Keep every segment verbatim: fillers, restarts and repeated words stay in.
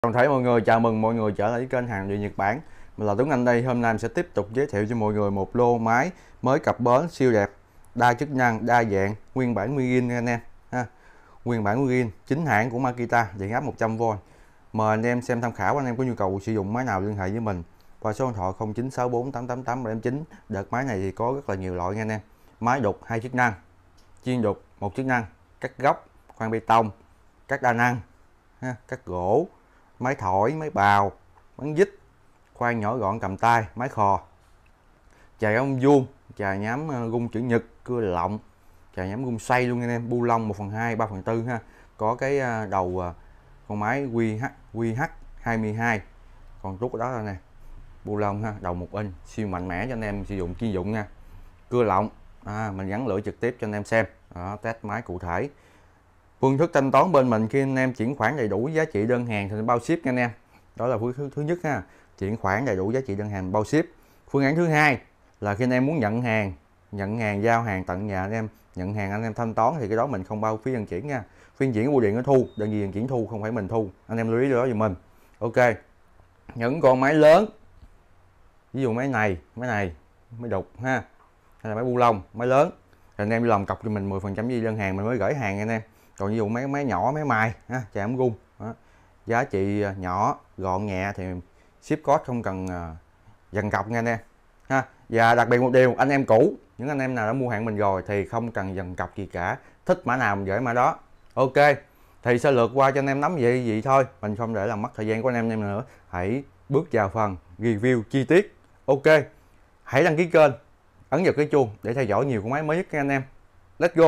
Toàn thể mọi người, chào mừng mọi người trở lại kênh hàng điện Nhật Bản. Mình là Tuấn Anh đây. Hôm nay mình sẽ tiếp tục giới thiệu cho mọi người một lô máy mới cập bến siêu đẹp, đa chức năng, đa dạng, nguyên bản nguyên zin anh em ha. Nguyên bản nguyên zin, chính hãng của Makita, điện áp một trăm vôn. Mời anh em xem tham khảo. Anh em có nhu cầu sử dụng máy nào liên hệ với mình qua số điện thoại không chín sáu bốn tám tám tám bảy chín. Đợt máy này thì có rất là nhiều loại nha anh em. Máy đục hai chức năng, chuyên đục một chức năng, cắt góc, khoan bê tông, cắt đa năng ha, cắt gỗ, máy thổi, máy bào, bắn vít, khoan nhỏ gọn cầm tay, máy khò, chài ống vuông, chài nhám gung chữ nhật, cưa lọng, chài nhám gung xoay luôn anh em, bu lông một phần hai, ba phần tư ha. Có cái đầu con máy quy hát quy hát hai mươi hai, còn rút đó là nè, bu lông ha, đầu một inch, siêu mạnh mẽ cho anh em sử dụng chuyên dụng nha. Cưa lọng, à, mình gắn lửa trực tiếp cho anh em xem, đó, test máy cụ thể. Phương thức thanh toán bên mình khi anh em chuyển khoản đầy đủ giá trị đơn hàng thì bao ship nha anh em. Đó là phương thức thứ nhất ha, chuyển khoản đầy đủ giá trị đơn hàng bao ship. Phương án thứ hai là khi anh em muốn nhận hàng, nhận hàng giao hàng tận nhà anh em, nhận hàng anh em thanh toán thì cái đó mình không bao phí vận chuyển nha. Phí vận chuyển của bưu điện nó thu, đơn vị vận chuyển thu, không phải mình thu. Anh em lưu ý đó giùm mình. Ok. Những con máy lớn, ví dụ máy này, máy này, máy đục ha, hay là máy bu lông, máy lớn thì anh em lòng cọc cho mình mười phần trăm gì đơn hàng mình mới gửi hàng anh em. Còn ví dụ mấy máy nhỏ, máy mài ha, chài ống gung đó, giá trị nhỏ, gọn nhẹ thì ship cost không cần uh, dần cọc nha anh em ha. Và đặc biệt một điều, anh em cũ, những anh em nào đã mua hàng mình rồi thì không cần dần cọc gì cả, thích mã nào mình gửi mã đó. Ok, thì sẽ lượt qua cho anh em nắm vậy vậy thôi, mình không để làm mất thời gian của anh em, em nữa. Hãy bước vào phần review chi tiết. Ok, hãy đăng ký kênh, ấn vào cái chuông để theo dõi nhiều con máy mới nhất nha anh em. Let's go.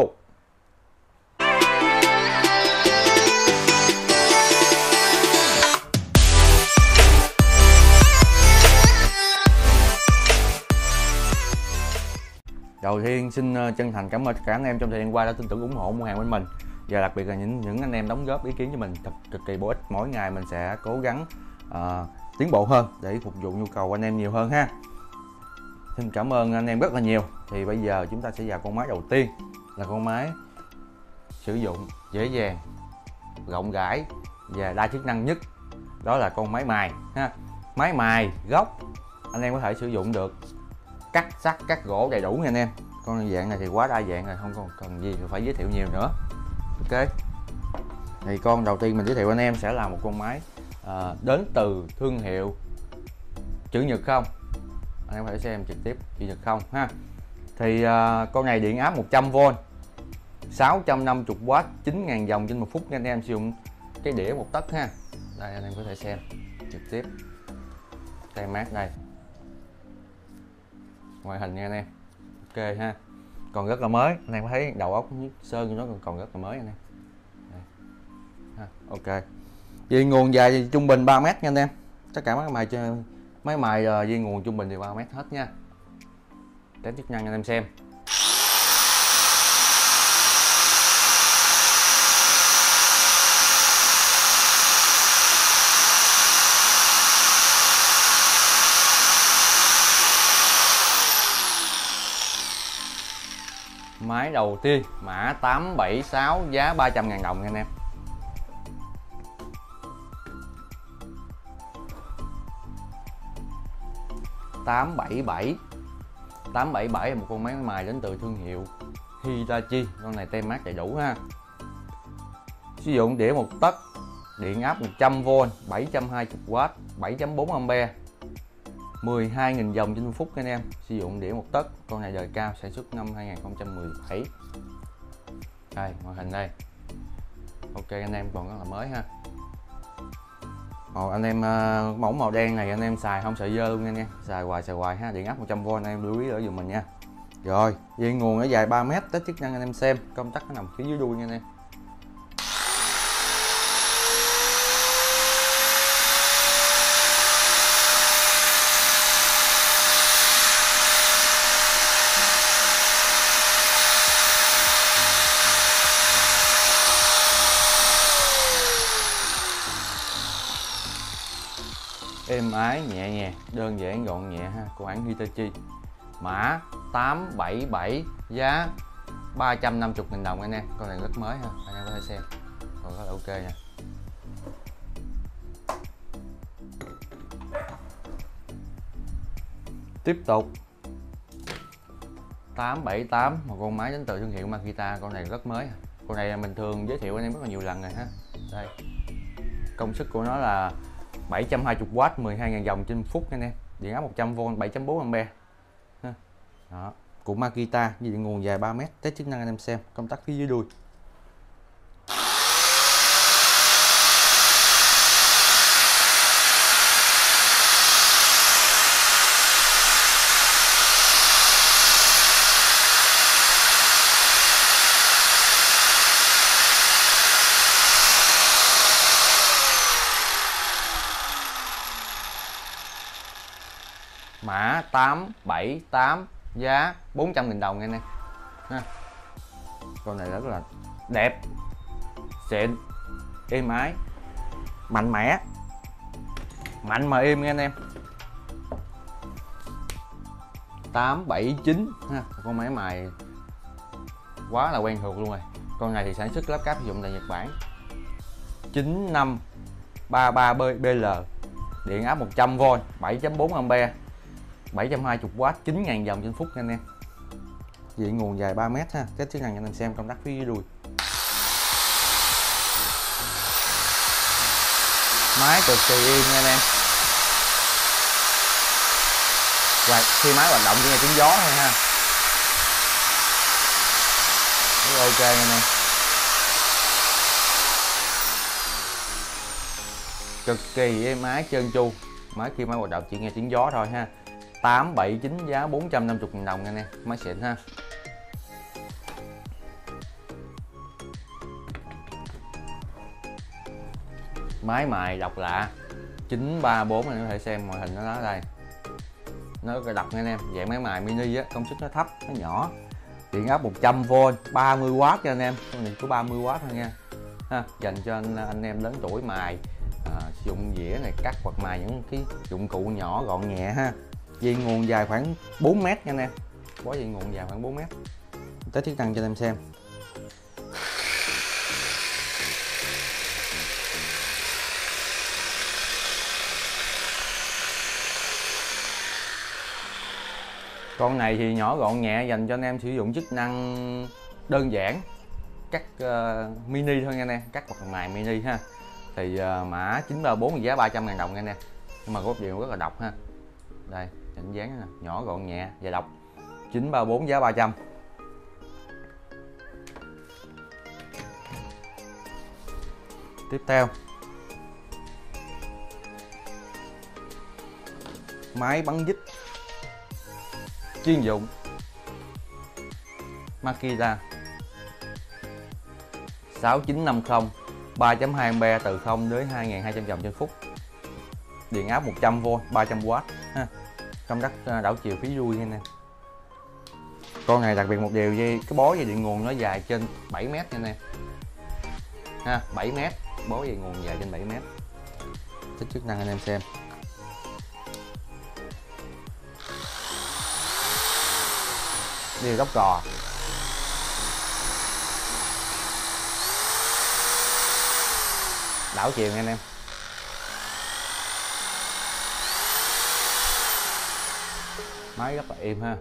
Đầu tiên xin chân thành cảm ơn tất cả anh em trong thời gian qua đã tin tưởng ủng hộ mua hàng bên mình, và đặc biệt là những những anh em đóng góp ý kiến cho mình thật cực kỳ bổ ích. Mỗi ngày mình sẽ cố gắng uh, tiến bộ hơn để phục vụ nhu cầu của anh em nhiều hơn ha. Xin cảm ơn anh em rất là nhiều. Thì bây giờ chúng ta sẽ vào con máy đầu tiên, là con máy sử dụng dễ dàng, rộng rãi và đa chức năng nhất, đó là con máy mài ha. Máy mài gốc anh em có thể sử dụng được, cắt sắt, cắt gỗ đầy đủ nha anh em. Con dạng này thì quá đa dạng rồi, không còn cần gì phải giới thiệu nhiều nữa. Ok, thì con đầu tiên mình giới thiệu anh em sẽ là một con máy à, đến từ thương hiệu chữ Nhật không. Anh em có thể xem trực tiếp chữ Nhật không ha. Thì à, con này điện áp một trăm vôn, sáu trăm năm mươi oát, chín nghìn dòng trên một phút nha anh em. Sử dụng cái đĩa một tấc ha. Đây anh em có thể xem trực tiếp tem mát đây, ngoại hình nha anh em. Ok ha, còn rất là mới, anh em thấy đầu ốc sơn của nó còn, còn rất là mới anh em. Đây. Ha, ok, dây nguồn dài trung bình ba mét nha anh em. Tất cả máy mài máy mài dây nguồn trung bình thì ba mét hết nha. Test chức năng anh em xem. Máy đầu tiên mã tám bảy sáu, giá ba trăm ngàn đồng nha anh em. tám bảy bảy tám bảy bảy là một con máy mài đến từ thương hiệu Hitachi. Con này tem mát đầy đủ ha. Sử dụng đĩa một tấc, điện áp một trăm vôn, bảy trăm hai mươi oát, bảy chấm bốn ampe, mười hai nghìn dòng trên phút anh em. Sử dụng đĩa một tấc. Con này đời cao, sản xuất năm hai nghìn không trăm mười bảy. Đây, ngoại hình đây. Ok anh em, còn rất là mới ha. Ồ, anh em uh, mẫu màu đen này anh em xài không sợ dơ luôn nha anh em. Xài hoài xài hoài ha, điện áp một trăm vôn anh em lưu ý ở giùm mình nha. Rồi, dây nguồn nó dài ba mét, test chức năng anh em xem. Công tắc nó nằm phía dưới đuôi nha anh em. Êm ái, nhẹ nhàng, đơn giản, gọn nhẹ ha, của hãng Hitachi. Mã tám bảy bảy, giá ba trăm năm mươi nghìn đồng anh em. Con này rất mới ha, anh em có thể xem. Còn rất là ok nha. Tiếp tục tám bảy tám, một con máy đến từ thương hiệu Makita. Con này rất mới, con này mình thường giới thiệu anh em rất là nhiều lần rồi ha. Đây, công suất của nó là bảy trăm hai mươi oát, mười hai nghìn dòng trên phút anh em, điện áp một trăm vôn, bảy chấm bốn ampe. Đó, của Makita, với điện nguồn dài ba mét. Test chức năng anh em xem, công tắc phía dưới đuôi. Mã tám bảy tám, giá bốn trăm nghìn đồng anh em ha. Con này rất là đẹp, xịn, êm ái, mạnh mẽ, mạnh mà êm nha anh em. Tám bảy chín ha, con máy mài quá là quen thuộc luôn rồi. Con này thì sản xuất lắp ráp sử dụng tại Nhật Bản. Chín năm ba ba B L, điện áp một trăm vôn, bảy chấm bốn ampe, bảy trăm hai mươi oát, chín nghìn dòng trên phút nha anh em. Điện nguồn dài ba mét ha. Cái chức năng anh em xem công tắc phía dưới đuôi. Máy cực kỳ im nha anh em. Và khi máy hoạt động chỉ nghe tiếng gió thôi ha. Rất ok nha anh em. Cực kỳ êm ái, trơn tru. Máy khi máy hoạt động chỉ nghe tiếng gió thôi ha. Tám bảy chín, giá bốn trăm năm mươi nghìn đồng anh em. Máy xịn ha. Máy mài độc lạ chín ba bốn, anh có thể xem màn hình nó đó đây. Nó rất là độc nha anh em. Dạng máy mài mini á, công suất nó thấp, nó nhỏ. Điện áp một trăm vôn, ba mươi oát cho anh em. Con này có ba mươi oát thôi nha. Ha, dành cho anh, anh em lớn tuổi mài, à, sử dụng dĩa này, cắt hoặc mài những cái dụng cụ nhỏ gọn nhẹ ha. Dây nguồn dài khoảng bốn mét nha anh em. Bó dây nguồn dài khoảng bốn mét. Test chức năng cho anh em xem. Con này thì nhỏ gọn nhẹ, dành cho anh em sử dụng chức năng đơn giản, cắt uh, mini thôi nha anh em, cắt hoặc mài mini ha. Thì uh, mã chín ba bốn giá ba trăm ngàn đồng nha anh em. Nhưng mà cốt điện rất là độc ha. Đây, hình dáng nè, nhỏ gọn nhẹ và độc. chín ba bốn giá ba trăm. Tiếp theo, máy bắn vít chuyên dụng Makita sáu chín năm không, ba chấm hai ampe, từ không đến hai nghìn hai trăm vòng trên phút. Điện áp một trăm vôn, ba trăm oát ha. Công tắc đảo chiều phía đuôi nha nè. Con này đặc biệt một điều, dây cái bó dây điện nguồn nó dài trên bảy mét nha nè. Ha, bảy mét, bó dây nguồn dài trên bảy mét. Thích chức năng anh em xem. Điều góc cò. Đảo chiều nha anh em. Máy rất là êm ha.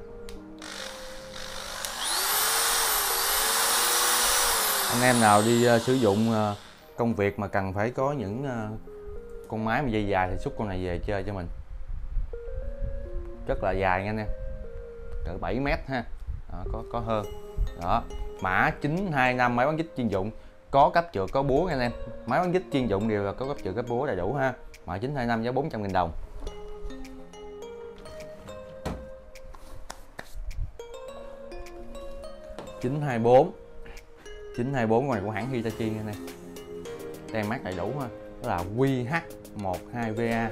Anh em nào đi uh, sử dụng uh, công việc mà cần phải có những uh, con máy mà dây dài thì xúc con này về chơi cho mình. Rất là dài nha anh em, cỡ bảy mét ha. Đó, có có hơn. Đó, mã chín hai năm, máy bắn vít chuyên dụng, có cấp trượt, có búa nha anh em. Máy bắn vít chuyên dụng đều là có cấp trượt, cấp búa đầy đủ ha. Mã chín hai năm giá bốn trăm nghìn đồng. chín hai bốn. chín hai bốn con này của hãng Hitachi nha anh em. Tem mác đầy đủ ha. Đó là Q H một hai V A.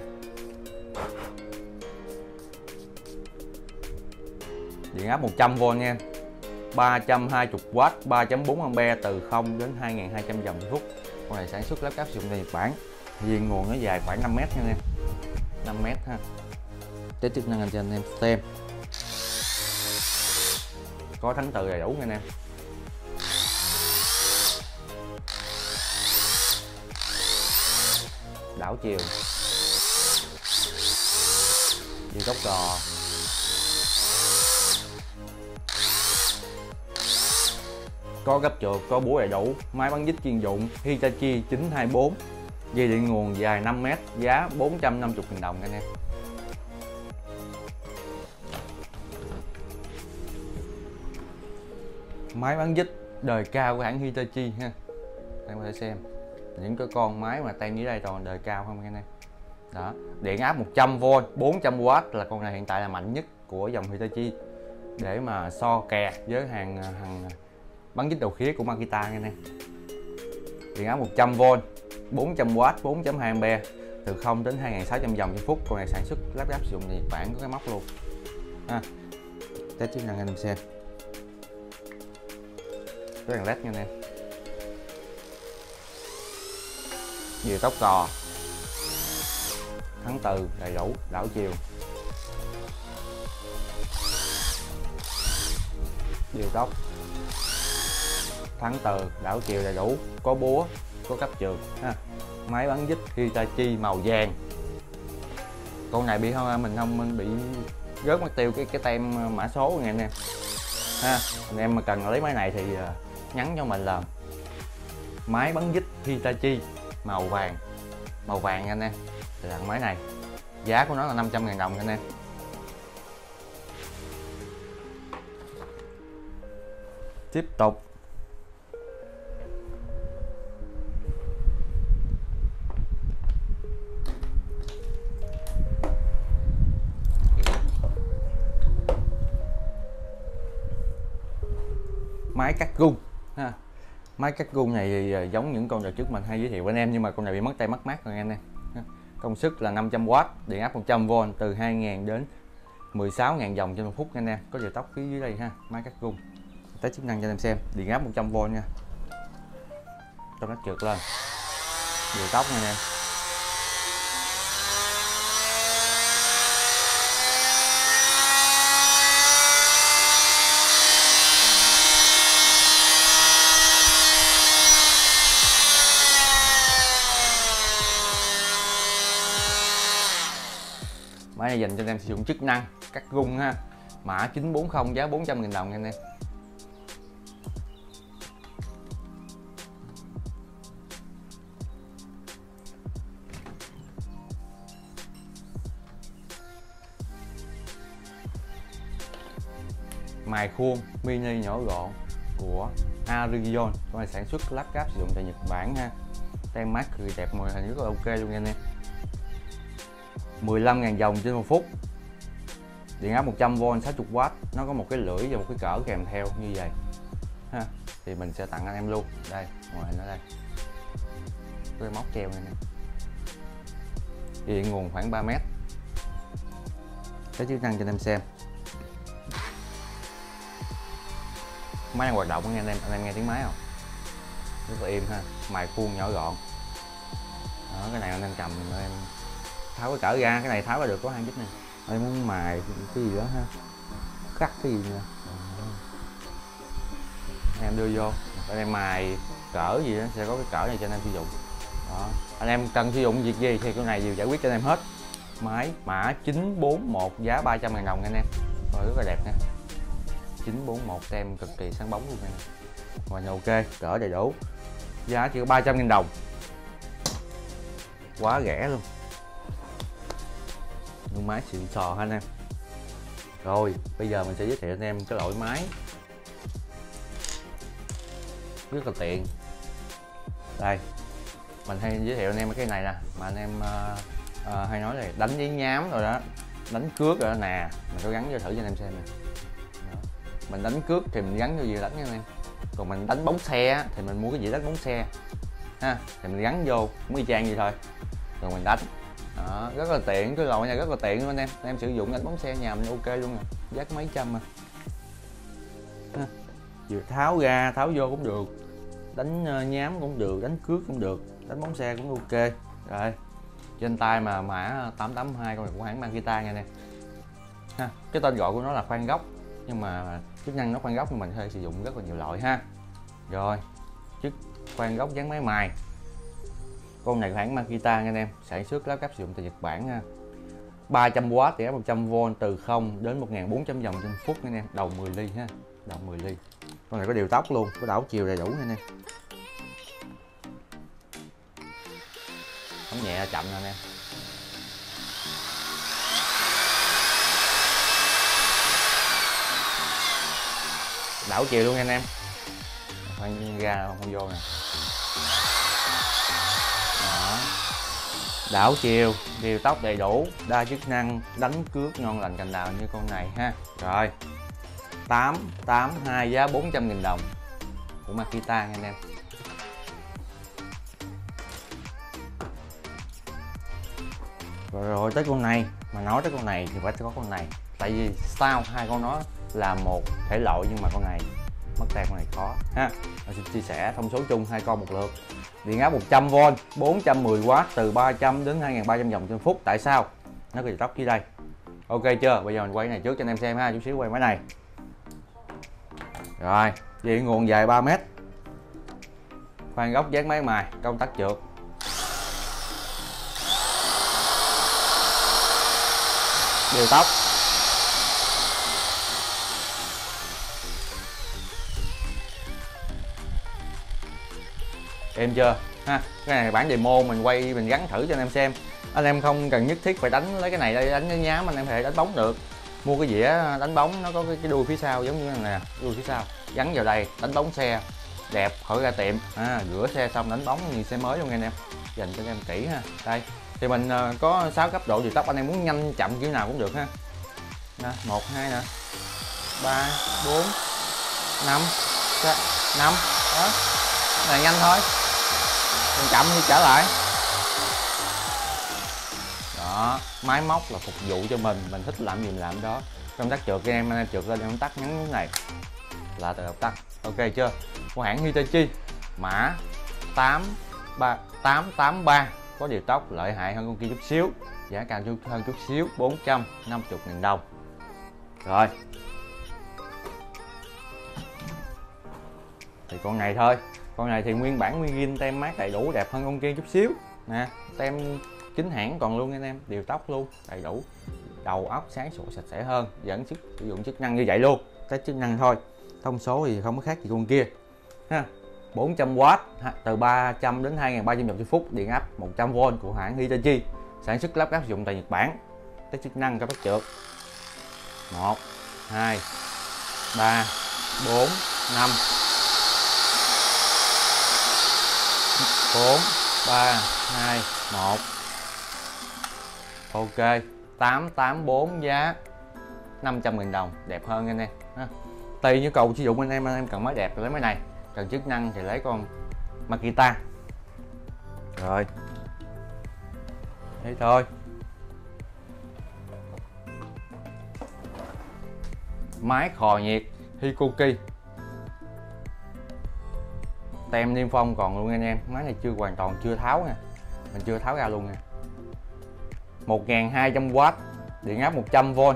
Điện áp một trăm vôn nha, ba trăm hai mươi oát, ba chấm bốn ampe, từ không đến hai nghìn hai trăm vòng phút. Con này sản xuất lắp ráp sử dụng tại Nhật Bản. Dây nguồn nó dài khoảng năm mét nha anh em. năm mét ha. Test chức năng cho anh em xem. Có thánh từ đầy đủ nha anh em. Đảo chiều, đi góc cò, có gấp trượt, có búa đầy đủ, máy bắn dít chuyên dụng Hitachi chín hai bốn, dây điện nguồn dài năm mét, giá bốn trăm năm mươi nghìn đồng anh em. Máy bắn dít đời cao của hãng Hitachi ha, em có thể xem những cái con máy mà tem dưới đây toàn đời cao không anh em. Đó, điện áp một trăm vôn, bốn trăm oát là con này hiện tại là mạnh nhất của dòng Hitachi để mà so kè với hàng hàng bắn dít đầu khía của Makita anh em. Điện áp một trăm vôn, bốn trăm oát, bốn phẩy hai ampe, từ không đến hai nghìn sáu trăm vòng trên phút. Con này sản xuất lắp ráp sử dụng tại Nhật Bản, có cái móc luôn ha. Test chức năng anh em xem. Cái đèn led nha anh em. Nhiều tốc cò, thắng từ đầy đủ, đảo chiều, điều tốc, thắng từ, đảo chiều đầy đủ, có búa, có cấp trượt ha. Máy bắn dít Hitachi màu vàng. Con này bị không mình không mình bị rớt mất tiêu cái cái tem mã số của anh em ha. Anh em mà cần lấy máy này thì nhắn cho mình là máy bắn dít Hitachi màu vàng, màu vàng anh em, là máy này. Giá của nó là năm trăm nghìn đồng anh em. Tiếp tục máy cắt gung ha. Máy cắt gung này thì giống những con đợt trước mình hay giới thiệu với anh em, nhưng mà con này bị mất tay mất mát rồi anh em. Công suất là năm trăm oát, điện áp một trăm vôn, từ hai nghìn đến mười sáu nghìn vòng trên một phút anh em. Có điều tốc phía dưới đây ha. Máy cắt gung. Test chức năng cho anh em xem. Điện áp một trăm vôn nha. Cho nó trượt lên. Điều tốc nha anh em. Máy này dành cho anh em sử dụng chức năng cắt gung ha. Mã chín bốn không, giá bốn trăm nghìn đồng anh em. Mài khuôn mini nhỏ gọn của Arion, con này sản xuất lắp ráp sử dụng tại Nhật Bản ha. Tem mát cực đẹp, mùi hình rất là ok luôn anh em. mười lăm nghìn vòng trên một phút, điện áp một trăm vôn, sáu mươi oát. Nó có một cái lưỡi và một cái cỡ kèm theo như vậy ha. Thì mình sẽ tặng anh em luôn. Đây, ngoài hình ở đây có cái móc treo này nè. Điện nguồn khoảng ba mét. Cái chức năng cho anh em xem. Máy đang hoạt động anh em, anh em nghe tiếng máy không? Rất là im ha. Mài khuôn nhỏ gọn. Đó, cái này anh em cầm em tháo cái cỡ ra, cái này tháo ra được có hai chích này. Em muốn mài cái gì đó ha, cắt cái gì nè, em đưa vô, anh em mài cỡ gì đó sẽ có cái cỡ này cho anh em sử dụng. Đó, anh em cần sử dụng việc gì thì cái này đều giải quyết cho anh em hết. Máy mã chín bốn một, giá ba trăm nghìn đồng anh em. Rồi, rất là đẹp nha. chín bốn một tem cực kỳ sáng bóng luôn nha. Và ok, cỡ đầy đủ, giá chỉ có ba trăm nghìn đồng, quá rẻ luôn. Những máy xịn sò ha anh em. Rồi bây giờ mình sẽ giới thiệu anh em cái loại máy rất là tiện. Đây, mình hay giới thiệu anh em cái này nè, mà anh em uh, uh, hay nói là đánh giấy nhám rồi đó, đánh cước rồi đó nè. Mình có gắn vô thử cho anh em xem nè. Mình đánh cước thì mình gắn vô gì đánh nha anh em. Còn mình đánh bóng xe thì mình mua cái gì đánh bóng xe ha, thì mình gắn vô cũng y chang gì thôi, rồi mình đánh. Đó, rất là tiện, cái loại này rất là tiện luôn anh em. Anh em sử dụng đánh bóng xe nhà mình ok luôn nè, giá mấy trăm mà. Vừa tháo ra tháo vô cũng được, đánh nhám cũng được, đánh cước cũng được, đánh bóng xe cũng ok. Rồi trên tay mà mã tám tám hai, con này của hãng Makita nha anh em ha. Cái tên gọi của nó là khoan góc, nhưng mà chức năng nó khoan góc mình hay sử dụng rất là nhiều loại ha. Rồi chức khoan góc dán máy mài. Con này của hãng Makita nha anh em, sản xuất lắp ráp sử dụng tại Nhật Bản ha. ba trăm oát, điện áp một trăm vôn, từ không đến một nghìn bốn trăm vòng trên phút nha anh em. Đầu mười ly ha, đầu mười ly. Con này có điều tốc luôn, có đảo chiều đầy đủ nha anh em. Bấm nhẹ chậm nè anh em. Đảo chiều luôn nha anh em. Khoan ra không vô nè. Đó. Đảo chiều, điều tốc đầy đủ, đa chức năng, đánh cước ngon lành cành đào như con này ha. Rồi. tám tám hai giá bốn trăm nghìn đồng của Makita nha anh em. Rồi, rồi tới con này, mà nói tới con này thì phải có con này. Tại vì sao hai con nó là một thể loại nhưng mà con này mất tay con này khó ha. Mình xin chia sẻ thông số chung hai con một lượt. Điện áp một trăm vôn, bốn trăm mười oát từ ba trăm đến hai nghìn ba trăm vòng trên phút. Tại sao? Nó có điều tốc dưới đây. Ok chưa? Bây giờ mình quay cái này trước cho anh em xem ha, chút xíu quay máy này. Rồi, điện nguồn dài ba mét. Khoan góc dán máy mài, công tắc trượt. Điều tốc. Êm chưa ha. Cái này bản demo mình quay mình gắn thử cho anh em xem. Anh em không cần nhất thiết phải đánh lấy cái này để đánh cái nhám, anh em có thể đánh bóng được. Mua cái dĩa đánh bóng nó có cái, cái đuôi phía sau giống như này nè, đuôi phía sau gắn vào đây đánh bóng xe đẹp, khỏi ra tiệm à, rửa xe xong đánh bóng như xe mới luôn nha anh em. Dành cho anh em kỹ ha. Đây thì mình uh, có sáu cấp độ điều tốc, anh em muốn nhanh chậm kiểu nào cũng được ha. Nè, một hai nè, ba bốn năm năm đó. Cái này nhanh thôi, còn chậm thì trở lại. Đó, máy móc là phục vụ cho mình, mình thích làm gì mình làm đó. Công tắc trượt cho em, anh em trượt lên em tắt ngắn cái này là tự động tắt. Ok chưa? Của hãng Hitachi, mã tám tám ba, có điều tốc lợi hại hơn con kia chút xíu, giá cao hơn chút xíu, bốn trăm năm mươi nghìn đồng. Rồi thì con này thôi, con này thì nguyên bản nguyên zin tem mát đầy đủ, đẹp hơn con kia chút xíu nè, tem chính hãng còn luôn anh em, điều tốc luôn đầy đủ, đầu óc sáng sủa sạch sẽ hơn, vẫn sức sử dụng chức năng như vậy luôn. Test chức năng thôi, thông số thì không có khác gì con kia ha. bốn trăm oát từ ba trăm đến hai nghìn ba trăm vòng trên phút, điện áp một trăm vôn của hãng Hitachi, sản xuất lắp ráp sử dụng tại Nhật Bản. Test chức năng cho bắt trượt một hai ba bốn năm bốn ba hai một. Ok, tám tám bốn giá năm trăm nghìn đồng, đẹp hơn anh em ha. Tùy nhu cầu sử dụng anh em, anh em cần máy đẹp thì lấy máy này, cần chức năng thì lấy con Makita. Rồi thế thôi. Máy khò nhiệt Hikoki, tem niêm phong còn luôn anh em, máy này chưa hoàn toàn chưa tháo nha, mình chưa tháo ra luôn nha. một nghìn hai trăm oát, điện áp một trăm vôn,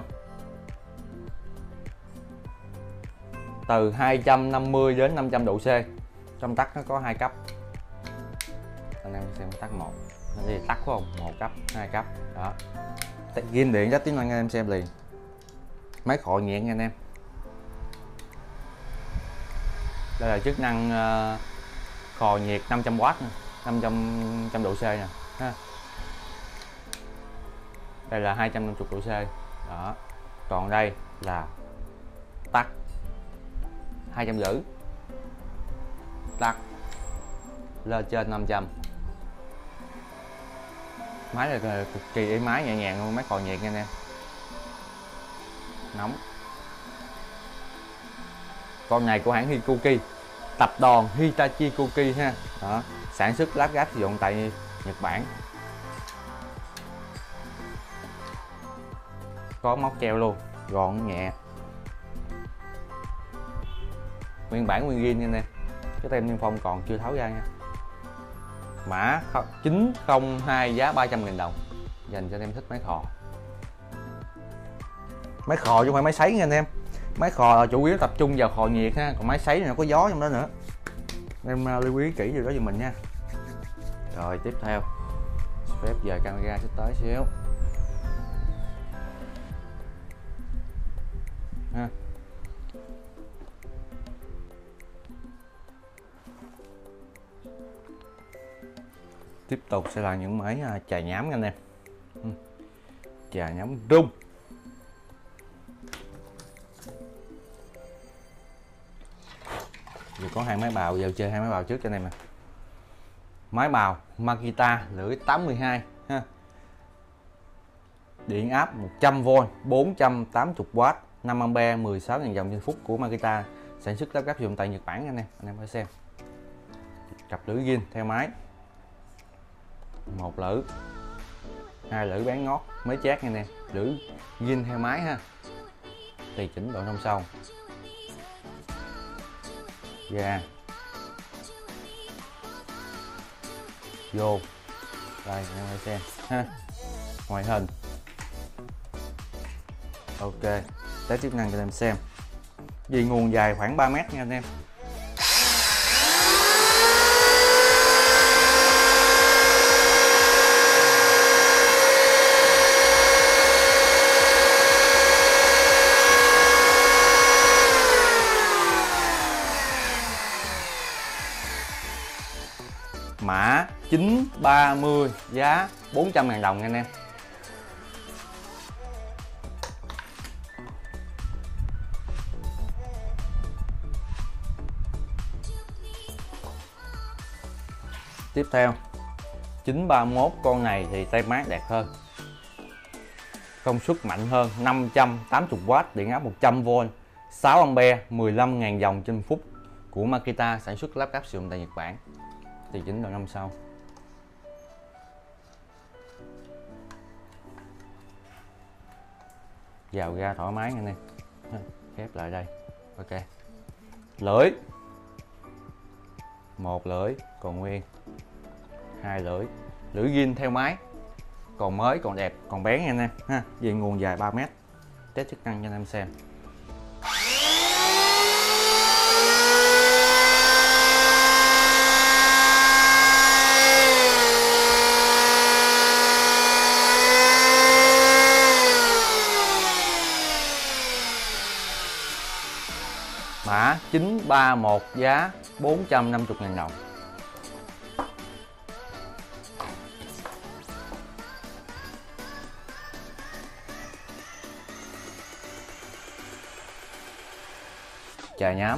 từ hai trăm năm mươi đến năm trăm độ C. Trong tắc nó có hai cấp, anh em xem tắc một, nó đi tắc phải không, một cấp, hai cấp đó. Ghim điện rất tiếng anh em xem liền. Máy khò nhiệt nha anh em. Đây là chức năng uh, khò nhiệt năm trăm oát, năm trăm độ C nè ha. Đây là hai trăm năm mươi độ C đó. Còn đây là tắt hai trăm rưỡi, tắt lên trên năm trăm. Máy là cực kỳ êm ái nhẹ nhàng luôn, máy khò nhiệt nha anh em. Nóng. Con này của hãng Hikoki, tập đoàn Hitachi Koki ha. Đó, sản xuất lắp ráp sử dụng tại Nhật Bản. Có móc treo luôn, gọn nhẹ. Nguyên bản nguyên zin nha anh em. Cái tem niêm phong còn chưa tháo ra nha. Mã chín không hai giá ba trăm nghìn đồng, dành cho anh em thích máy khò. Máy khò chứ không phải máy sấy nha anh em. Máy khò là chủ yếu tập trung vào khò nhiệt ha, còn máy sấy này nó có gió trong đó nữa. Em lưu ý kỹ điều đó giùm mình nha. Rồi tiếp theo, phép giờ camera sẽ tới xíu ha. Tiếp tục sẽ là những máy chà nhám nha anh em. Chà nhám rung. Giờ có hai máy bào, giờ chơi hai máy bào trước cho anh em nè. Máy bào Makita lưỡi tám mươi hai ha. Điện áp một trăm vôn, bốn trăm tám mươi oát, năm ampe, mười sáu nghìn dòng trên phút của Makita, sản xuất lắp ráp dùng tại Nhật Bản anh em. Anh em hãy xem. Cặp lưỡi zin theo máy. Một lưỡi, hai lưỡi bán ngót, mới chát nha anh em. Lưỡi zin theo máy ha. Tùy chỉnh độ thông sâu. Ra. Vô. Đây anh em hãy xem ha. Ngoại hình. Ok, test chức năng cho anh em xem. Vì nguồn dài khoảng ba mét nha anh em. Mã chín ba mươi, giá bốn trăm ngàn đồng nha anh em. Tiếp theo chín ba mốt, con này thì tay mát đẹp hơn, công suất mạnh hơn, năm trăm tám mươi oát, điện áp một trăm vôn, sáu ampe, mười lăm nghìn dòng trên phút của Makita, sản xuất lắp ráp sử dụng tại Nhật Bản. Tùy chỉnh độ năm sau. Vào ra thoải mái nha anh em. Khép lại đây. Ok. Lưỡi. Một lưỡi còn nguyên. Hai lưỡi. Lưỡi zin theo máy. Còn mới, còn đẹp, còn bén nha anh em ha. Về nguồn dài ba mét. Test chức năng cho anh em xem. Mã chín ba mốt, giá bốn trăm năm mươi ngàn đồng. Chà nhám.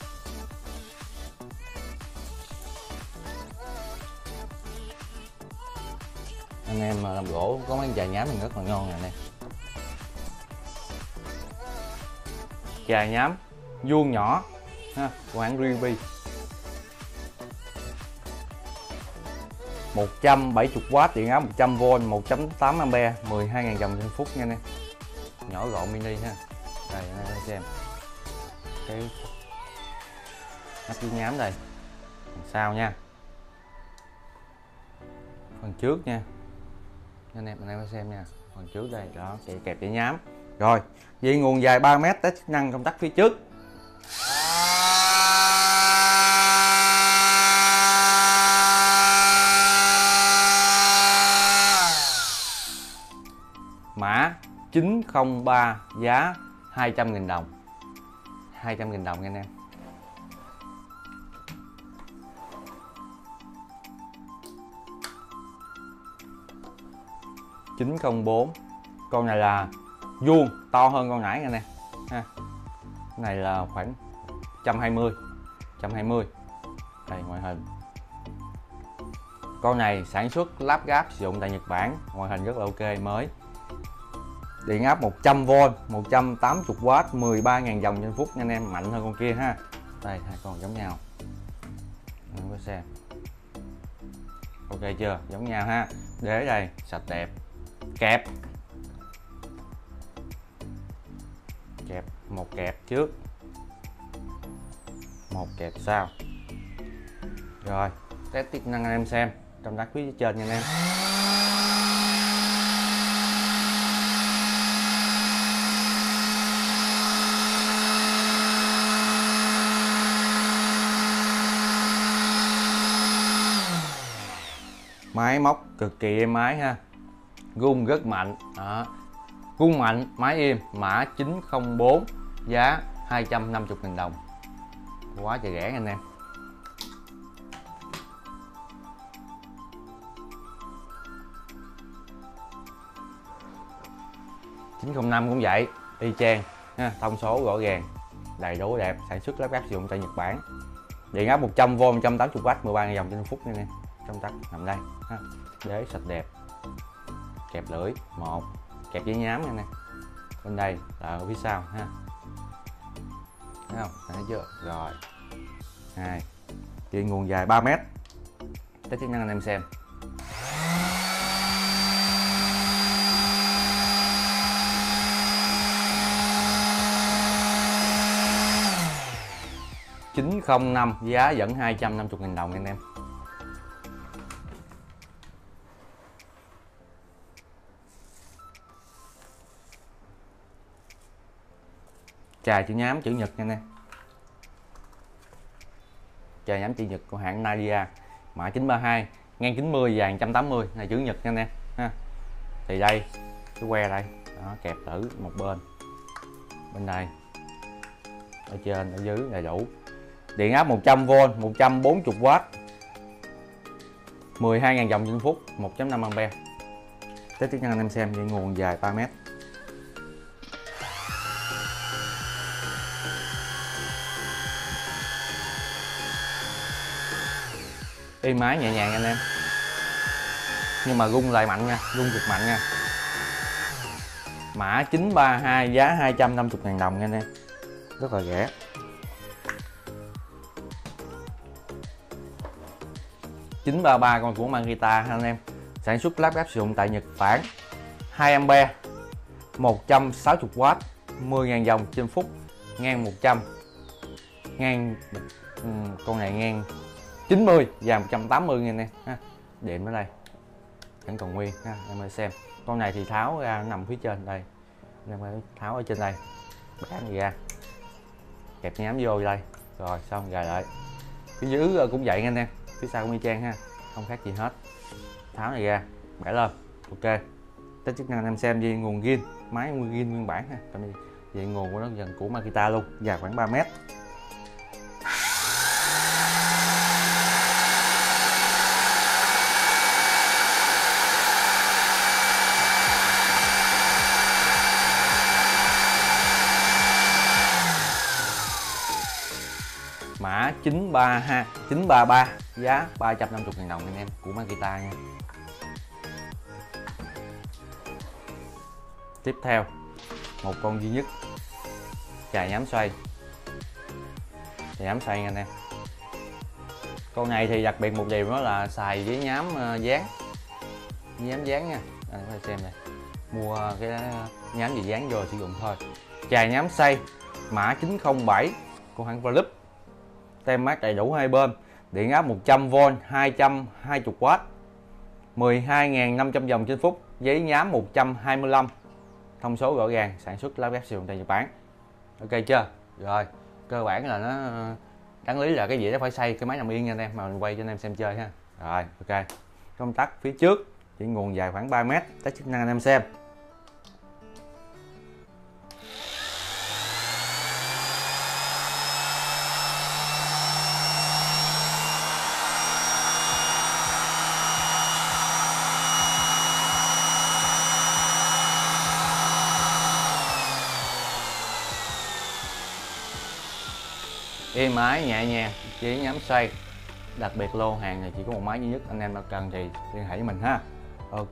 Anh em mà làm gỗ có mấy chà nhám thì rất là ngon nè. Chà nhám vuông nhỏ ha, của hãng Ryobi, một trăm bảy mươi oát, điện áp một trăm vôn, một phẩy tám ampe, mười hai nghìn dòng trên phút nha anh em. Nhỏ gọn mini ha. Đây anh em xem cái nắp dưới nhám đây, phần sau nha, phần trước nha anh em, anh em xem nha, phần trước đây đó, kẹp kẹp để nhám. Rồi vì nguồn dài ba mét, test chức năng công tắc phía trước. Mã chín không ba, giá hai trăm nghìn đồng. hai trăm nghìn đồng nha anh em. chín không bốn, con này là vuông, to hơn con nãy nha anh em ha. Cái này là khoảng một trăm hai mươi, một trăm hai mươi. Đây ngoại hình. Con này sản xuất lắp ráp sử dụng tại Nhật Bản, ngoại hình rất là ok, mới. Điện áp một trăm vôn, một trăm tám mươi oát, mười ba nghìn dòng trên phút nha anh em, mạnh hơn con kia ha. Đây hai con giống nhau. Anh có xem. Ok chưa? Giống nhau ha. Đế đây sạch đẹp. Kẹp. Kẹp một kẹp trước. Một kẹp sau. Rồi, test chức năng anh em xem. Công tắc phía trên nha anh em. Máy móc cực kỳ êm ái ha, gung rất mạnh đó. Gung mạnh, máy êm. Mã chín không bốn, giá hai trăm năm mươi nghìn đồng. Quá trời rẻ anh em. chín không năm cũng vậy, y chang ha, thông số rõ ràng, đầy đủ đẹp, sản xuất lắp ráp sử dụng tại Nhật Bản. Điện áp một trăm vôn, một trăm tám mươi oát, mười ba nghìn dòng trên phút nha nè. Công tắc nằm đây ha. Đế sạch đẹp. Kẹp lưỡi, một, kẹp giấy nhám nha nè. Bên đây là ở phía sau ha. Thấy không? Thấy chưa? Rồi. Hai. Truyền nguồn dài ba mét. Test chức năng anh em xem. chín không năm, giá vẫn hai trăm năm mươi nghìn đồng anh em. Chà chữ nhám chữ Nhật nha anh em. Chà nhám chữ Nhật của hãng Nadia, mã chín ba hai, ngang chín mươi, dài một trăm tám mươi, này chữ Nhật nha anh em ha. Thì đây cái que đây đó, kẹp tử một bên, bên đây, ở trên ở dưới đầy đủ. Điện áp một trăm vôn, một trăm bốn mươi oát, mười hai nghìn dòng trên phút, một phẩy năm ampe. Test chức năng anh em xem. Dây nguồn dài ba mét. Êm máy nhẹ nhàng anh em, nhưng mà rung lại mạnh nha, rung cực mạnh nha. Mã chín ba hai, giá hai trăm năm mươi nghìn đồng nha anh em, rất là rẻ. chín ba ba con của Makita anh em, sản xuất lắp ráp sử dụng tại Nhật Bản, hai ampe, một trăm sáu mươi oát, mười nghìn dòng trên phút, ngang một trăm, ngang con này ngang chín mươi, dài một trăm tám mươi nha anh em ha. Điện ở đây vẫn còn nguyên ha, em ơi xem. Con này thì tháo ra nằm phía trên đây, em ơi tháo ở trên đây, bán gì ra, kẹp nhám vô đây, rồi xong gài lại. Phía dưới cũng vậy nha anh em, phía sau cũng y chang ha, không khác gì hết. Tháo này ra, bẻ lên, ok. Test chức năng anh em xem. Dây nguồn zin, máy nguyên zin nguyên bản ha. Còn dây nguồn của nó dần của Makita luôn, dài khoảng ba mét. Mã chín ba hai, chín ba ba, giá ba trăm năm mươi nghìn đồng anh em, của Makita nha. Tiếp theo, một con duy nhất, chà nhám xoay. Chà nhám xoay nha anh em. Con này thì đặc biệt một điều đó là xài với nhám dán, nhám dán nha. Anh có thể xem này, mua cái nhám gì dán vô sử dụng thôi. Chà nhám xoay, mã chín không bảy của hãng Philips. Tem mát đầy đủ hai bên. Điện áp một trăm vôn, hai trăm hai mươi oát, mười hai nghìn năm trăm dòng trên phút. Giấy nhám một trăm hai mươi lăm. Thông số rõ ràng, sản xuất lắp ráp sử dụng tại Nhật Bản. Ok chưa? Rồi, cơ bản là nó đáng lý là cái gì đó phải xoay, cái máy nằm yên nha anh em, mà mình quay cho anh em xem chơi ha. Rồi, ok. Công tắc phía trước, chỉ nguồn dài khoảng ba mét. Test chức năng anh em xem. Êm máy nhẹ nhàng, chỉ nhắm xoay. Đặc biệt lô hàng này chỉ có một máy duy nhất, anh em nào cần thì liên hệ với mình ha. Ok.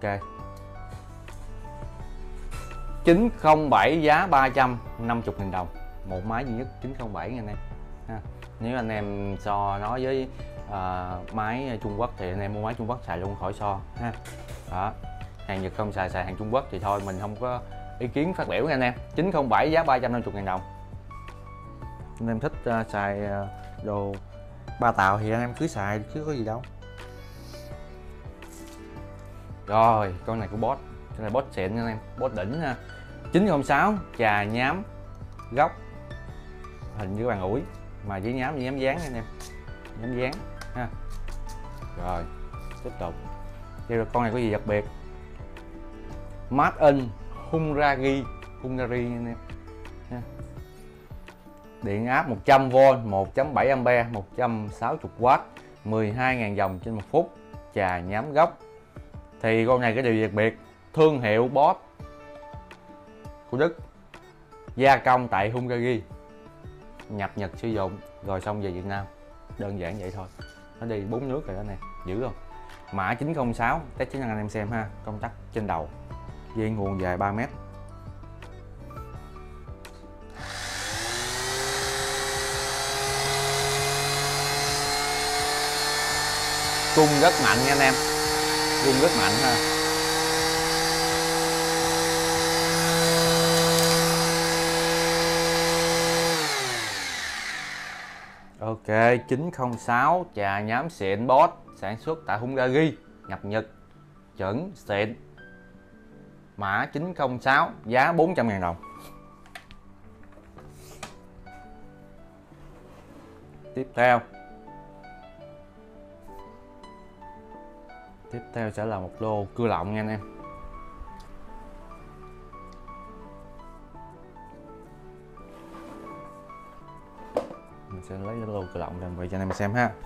chín không bảy, giá ba trăm năm mươi nghìn đồng, một máy duy nhất chín không bảy nha anh em ha. Nếu anh em so nó với uh, máy Trung Quốc thì anh em mua máy Trung Quốc xài luôn khỏi so ha. Đó, hàng Nhật không xài, xài hàng Trung Quốc thì thôi mình không có ý kiến phát biểu nha anh em. Chín không bảy, giá ba trăm năm mươi nghìn đồng. Anh em thích uh, xài uh, đồ ba tàu thì anh em cứ xài, chứ có gì đâu. Rồi, con này của Boss, cái này Boss xịn nha anh em, Boss đỉnh ha. chín không sáu, chà nhám góc, hình như bàn ủi mà với nhám với nhám dán nha anh em, nhám dán ha. Rồi, tiếp tục. Đây là con này có gì đặc biệt? Made in Hungary, Hungary nha anh em ha. Điện áp một trăm vôn, một phẩy bảy ampe, một trăm sáu mươi oát, mười hai nghìn dòng trên một phút, chà nhám góc. Thì con này cái điều đặc biệt, thương hiệu Boss của Đức, gia công tại Hungary, nhập Nhật sử dụng rồi xong về Việt Nam. Đơn giản vậy thôi. Nó đi bốn nước rồi đó nè, dữ không? Mã chín không sáu, test chức năng anh em xem ha. Công tắc trên đầu, dây nguồn dài ba mét. Cung rất mạnh nha anh em, cung rất mạnh ha. Ok, chín không sáu trà nhám xịn Boss, sản xuất tại Hungary, nhập Nhật, chuẩn xịn. Mã chín không sáu, giá bốn trăm ngàn đồng. Tiếp theo Tiếp theo sẽ là một lô cưa lọng nha anh em. Mình sẽ lấy cái lô cưa lọng ra vậy cho anh em xem ha.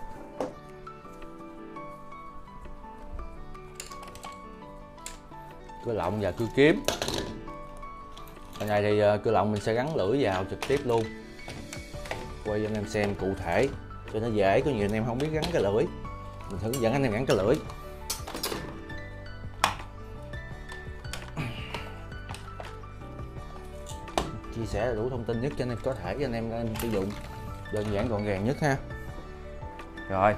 Cưa lọng và cưa kiếm. Cái này thì cưa lọng mình sẽ gắn lưỡi vào trực tiếp luôn. Quay cho anh em xem cụ thể cho nó dễ, có nhiều anh em không biết gắn cái lưỡi. Mình thử dẫn anh em gắn cái lưỡi. Chia sẻ đủ thông tin nhất cho anh em có thể cho anh em, anh em sử dụng đơn giản gọn gàng nhất ha. Rồi,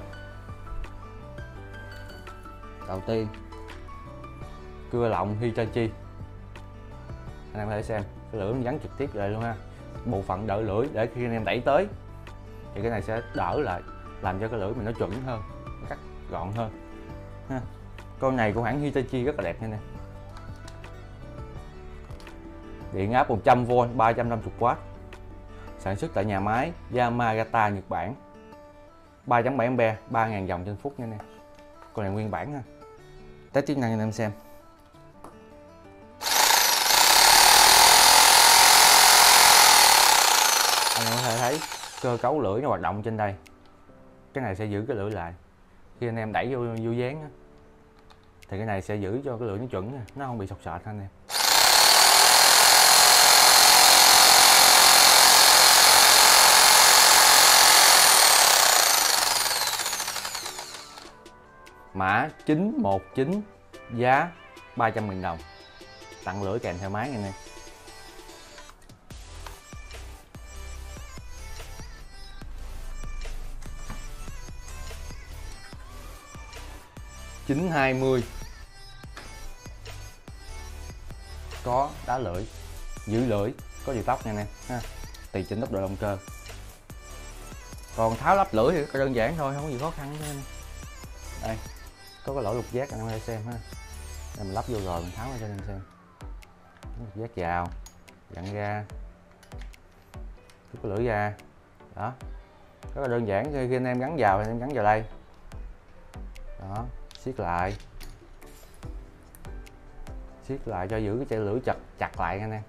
đầu tiên cưa lọng Hitachi, anh em có thể xem cái lưỡi mình gắn trực tiếp lại luôn ha. Bộ phận đỡ lưỡi để khi anh em đẩy tới thì cái này sẽ đỡ lại, làm cho cái lưỡi mình nó chuẩn hơn, nó cắt gọn hơn ha. Con này của hãng Hitachi rất là đẹp nha nè. Điện áp một trăm vôn, ba trăm năm mươi oát, sản xuất tại nhà máy Yamagata, Nhật Bản. ba chấm bảy ampe, ba nghìn vòng trên phút nha nè. Con này nguyên bản ha. Test chức năng anh em xem. Anh em có thể thấy cơ cấu lưỡi nó hoạt động trên đây. Cái này sẽ giữ cái lưỡi lại. Khi anh em đẩy vô vô dán á, thì cái này sẽ giữ cho cái lưỡi nó chuẩn nha, nó không bị sọc sệt anh em. Mã chín một chín, giá ba trăm nghìn đồng, tặng lưỡi kèm theo máy nha anh em. chín hai mươi, có đá lưỡi, giữ lưỡi, có điều tóc nha anh em ha, tùy chỉnh tốc độ động cơ. Còn tháo lắp lưỡi thì đơn giản thôi, không có gì khó khăn nữa. Đây có cái lỗ lục giác anh em hãy xem ha. Đây mình lắp vô rồi mình tháo ra cho anh em xem. Lục giác vào, dặn ra, rút cái lưỡi ra, đó, rất là đơn giản. Khi anh em gắn vào thì anh em gắn vào đây, đó, siết lại, siết lại cho giữ cái chai lưỡi chặt chặt lại anh em.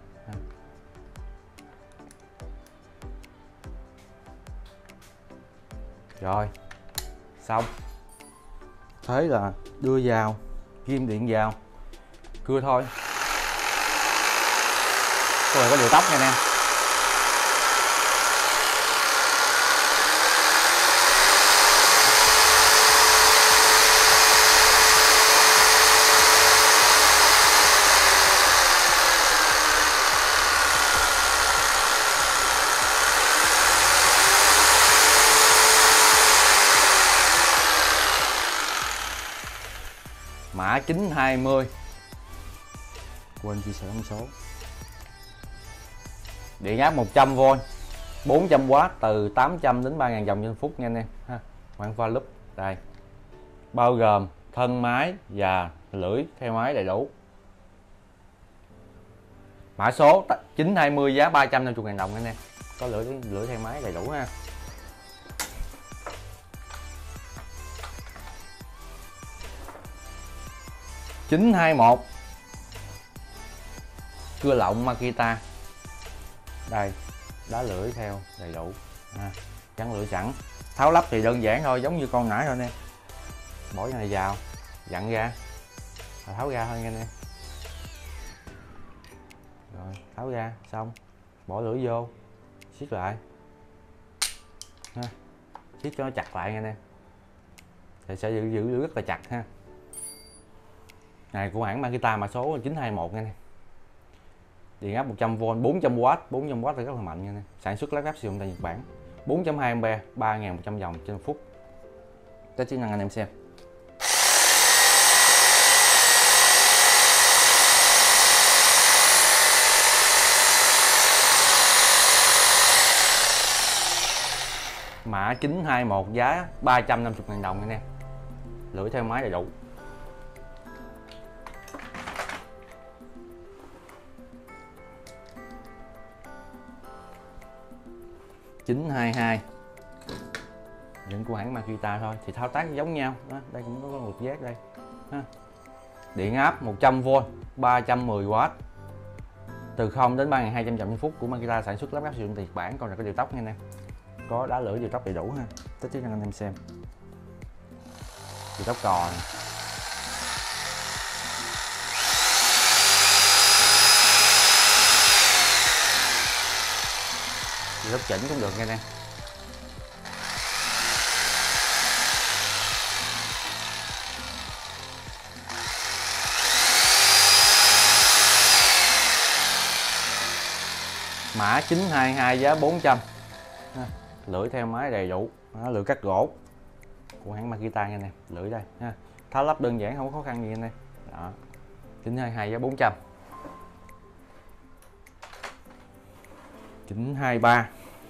Rồi xong, thế là đưa vào, ghim điện vào, cưa thôi. Cái này có điều tóc nha anh em. Mã chín hai mươi, quên chia sẻ thông số. Điện áp một trăm vôn, bốn trăm oát, từ tám trăm đến ba nghìn vòng trên phút nha anh em ha. Quang pha loop đây, bao gồm thân máy và lưỡi theo máy đầy đủ. Mã số chín hai mươi, giá ba trăm năm mươi nghìn đồng anh em, có lưỡi lưỡi theo máy đầy đủ ha. chín hai mốt, cưa lọng Makita, đây đá lưỡi theo đầy đủ ha. Gắn lưỡi sẵn, tháo lắp thì đơn giản thôi, giống như con nãy thôi nè, bỏ cái này vào, dặn ra, tháo ra thôi nha anh em. Rồi tháo ra xong, bỏ lưỡi vô, siết lại ha, siết cho nó chặt lại nha anh em, thì sẽ giữ giữ rất là chặt ha. Này của hãng Makita mã số chín hai một nha anh em. Điện áp một trăm vôn, bốn trăm oát, bốn trăm oát là rất là mạnh nha anh em. Sản xuất lắp ráp sử dụng tại Nhật Bản. bốn phẩy hai ampe, ba nghìn một trăm vòng trên phút. Test chức năng anh em xem. Mã chín hai một giá ba trăm năm mươi nghìn đồng anh em. Lưỡi theo máy đầy đủ. chín hai hai những của hãng Makita thôi, thì thao tác giống nhau đó. Đây cũng có một giác đây ha. Điện áp một trăm vôn, ba trăm mười oát, từ không đến ba nghìn hai trăm vòng trên phút, của Makita, sản xuất lắp ráp sử dụng tại Nhật Bản. Còn là có điều tốc nha anh em, có đá lưỡi điều tốc đầy đủ ha. Test chức năng anh em xem. Điều tốc cò này. Điều tốc chỉnh cũng được nha anh em. Mã chín hai hai giá bốn trăm. Ha, lưỡi theo máy đầy đủ. Đó, lưỡi cắt gỗ của hãng Makita nha nè, lưỡi đây ha. Tháo lắp đơn giản, không có khó khăn gì anh em. Đó. chín hai hai giá bốn trăm. chín hai ba.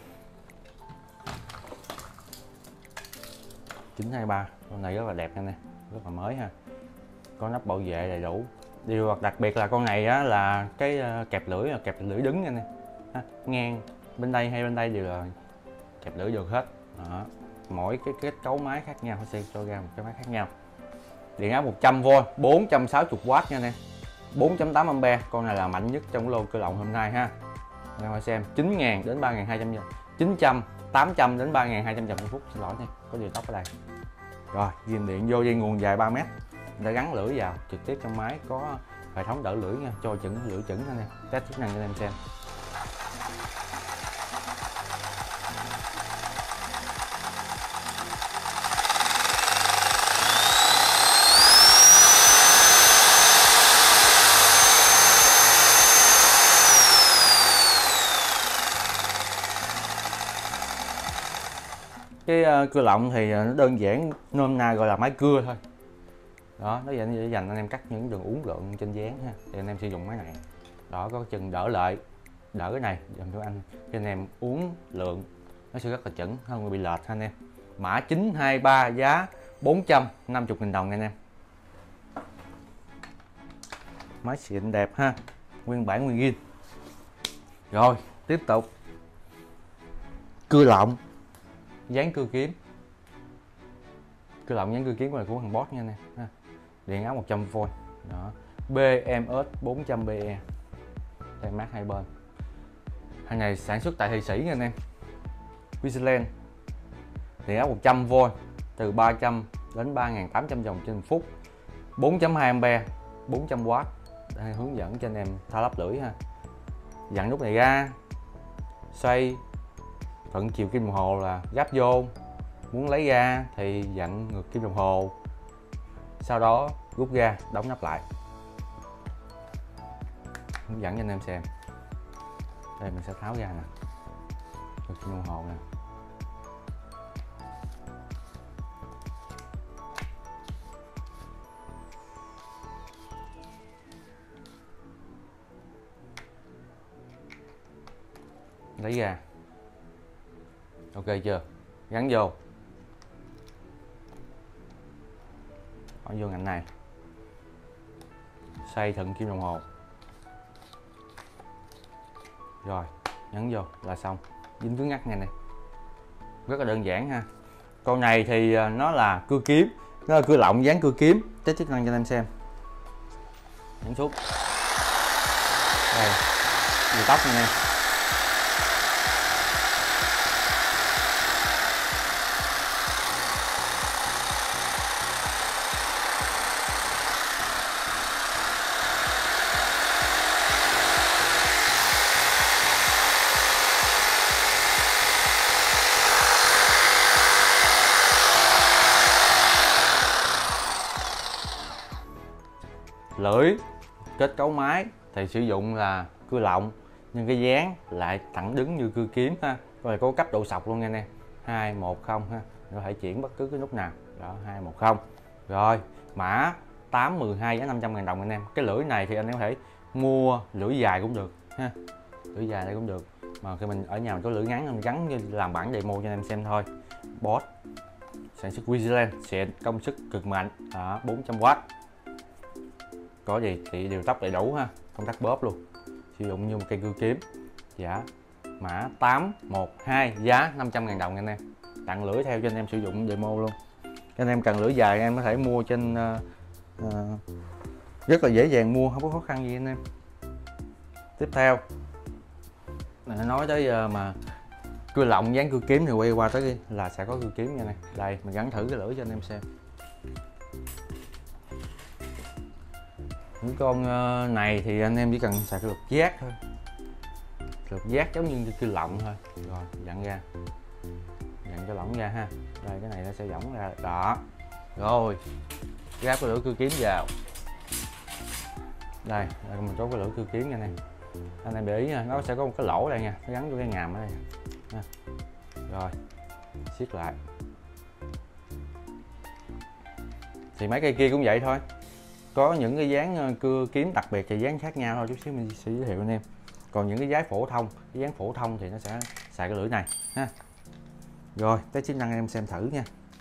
chín hai ba, con này rất là đẹp nha nè, rất là mới ha. Có nắp bảo vệ đầy đủ. Điều đặc biệt là con này á, là cái kẹp lưỡi là kẹp lưỡi đứng nha nè. Ha, ngang bên đây hay bên đây đều là kẹp lưỡi được hết. Đó. Mỗi cái kết cấu máy khác nhau, sẽ cho ra một cái máy khác nhau. Điện áp một trăm vôn, bốn trăm sáu mươi oát nha nè, bốn phẩy tám ampe. Con này là mạnh nhất trong lô cơ động hôm nay ha. Các bạn xem, chín nghìn đến ba nghìn hai trăm vòng, chín trăm, tám trăm đến ba nghìn hai trăm vòng trên phút. Xin lỗi nha, có điều tốc ở đây. Rồi, ghim điện vô dây nguồn dài ba mét, đã gắn lưỡi vào trực tiếp trong máy, có hệ thống đỡ lưỡi nha, cho chững lưỡi chững nha nè. Test chức năng cho anh em xem. Cái uh, cưa lọng thì nó đơn giản, nôm na gọi là máy cưa thôi. Đó, nó dành để dành anh em cắt những đường uốn lượn trên dáng ha, thì anh em sử dụng máy này. Đó, có chân đỡ lại, đỡ cái này dùm cho anh, cho anh em uốn lượn nó sẽ rất là chuẩn, không bị lệch ha anh em. Mã chín hai ba giá bốn trăm năm mươi nghìn đồng anh em. Máy xịn đẹp ha, nguyên bản nguyên zin. Rồi, tiếp tục cưa lọng dán cưa kiếm. Cưa lọng dán cưa kiếm của này của thằng Boss nha nè. Điện áp một trăm vôn. Đó. bê em ét bốn trăm bê e. Tem mát hai bên. Hàng này sản xuất tại Thụy Sĩ nha anh em. Switzerland. Điện áp một trăm vôn, từ ba trăm đến ba nghìn tám trăm vòng trên phút. bốn phẩy hai ampe, bốn trăm oát. Đây, hướng dẫn cho anh em tháo lắp lưỡi ha. Dặn nút này ra, xoay thuận chiều kim đồng hồ là gắp vô, muốn lấy ra thì dặn ngược kim đồng hồ, sau đó rút ra đóng nắp lại. Hướng dẫn cho anh em xem. Đây mình sẽ tháo ra nè, ngược kim đồng hồ nè. Lấy ra. Ok chưa? Gắn vô. Bỏ vô ngành này. Xoay thuận kim đồng hồ. Rồi, nhấn vô là xong. Dính cứng ngắc ngay này. Rất là đơn giản ha. Con này thì nó là cưa kiếm, nó là cưa lọng dán cưa kiếm. Test chức năng cho anh em xem. Nhấn xuống. Đây. Điều tốc nha em. Lưỡi kết cấu máy thì sử dụng là cưa lọng, nhưng cái dáng lại thẳng đứng như cưa kiếm ha. Rồi có cấp độ sọc luôn nha anh em, hai một không ha, có thể chuyển bất cứ cái nút nào. Đó, hai một không. Rồi mã tám mười hai giá năm trăm ngàn đồng anh em. Cái lưỡi này thì anh em có thể mua lưỡi dài cũng được ha, lưỡi dài đây cũng được, mà khi mình ở nhà mình có lưỡi ngắn mình gắn như làm bản demo cho anh em xem thôi. Boss sản xuất Vigilant xịn, công suất cực mạnh, đó, bốn trăm oát, có gì thì điều tốc đầy đủ ha, công tắc bóp luôn, sử dụng như một cây cưa kiếm. Dạ mã tám một hai giá năm trăm ngàn đồng anh em, tặng lưỡi theo cho anh em sử dụng demo luôn. Anh em cần lưỡi dài em có thể mua trên uh, uh, rất là dễ dàng mua, không có khó khăn gì anh em. Tiếp theo mình nói tới uh, mà cưa lọng dán cưa kiếm thì quay qua tới là sẽ có cưa kiếm nha này. Đây mình gắn thử cái lưỡi cho anh em xem. Những con uh, này thì anh em chỉ cần xài cái lục giác thôi, lục giác giống như cưa lọng thôi. Rồi dặn ra, dặn cho lỏng ra ha. Đây cái này nó sẽ dõng ra đó. Rồi gáp cái lưỡi cưa kiếm vào. Đây, đây mình có cái lưỡi cưa kiếm nha này. Anh em để ý nha, nó sẽ có một cái lỗ đây nha, nó gắn vô cái ngàm ở đây ha. Rồi siết lại. Thì mấy cây kia cũng vậy thôi, có những cái dáng cưa kiếm đặc biệt và dáng khác nhau thôi, chút xíu mình sẽ giới thiệu anh em. Còn những cái dáng phổ thông, cái dáng phổ thông thì nó sẽ xài cái lưỡi này ha. Rồi tới chức năng anh em xem thử nha.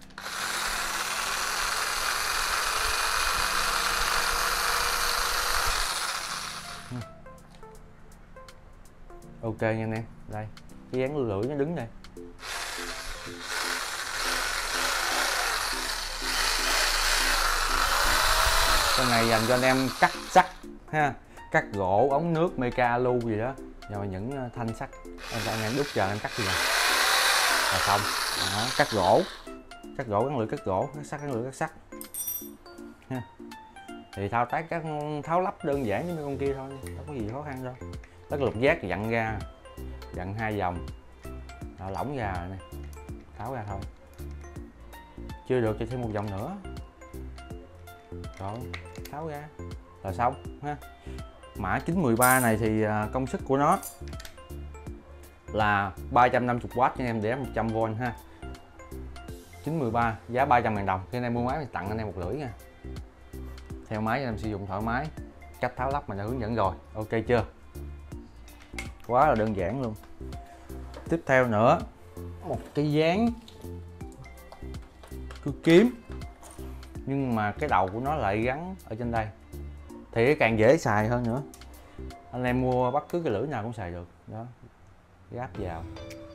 Ok nha anh em, đây cái dáng lưỡi nó đứng đây. Con này dành cho anh em cắt sắt ha, cắt gỗ, ống nước, meca alu gì đó, rồi những thanh sắt anh em đúc giờ em cắt gì nè là xong. Đó, cắt gỗ, cắt gỗ gắn lưỡi cắt gỗ, cắt sắt gắn lưỡi cắt sắt ha. Thì thao tác các tháo lắp đơn giản như con kia thôi, không có gì khó khăn đâu. Tất lục giác thì dặn ra, dặn hai vòng, đó, lỏng ra này, tháo ra thôi. Chưa được thì thêm một vòng nữa, rồi tháo ra là xong ha. Mã chín một ba này thì công suất của nó là ba trăm năm mươi oát cho anh em, để một trăm vôn ha. chín một ba giá ba trăm ngàn đồng. Khi anh em mua máy thì tặng anh em một lưỡi nha. Theo máy anh em sử dụng thoải mái, cách tháo lắp mình đã hướng dẫn rồi, ok chưa? Quá là đơn giản luôn. Tiếp theo nữa, một cái dáng cưa kiếm, nhưng mà cái đầu của nó lại gắn ở trên đây thì cái càng dễ xài hơn nữa. Anh em mua bất cứ cái lưỡi nào cũng xài được. Đó, gáp vào,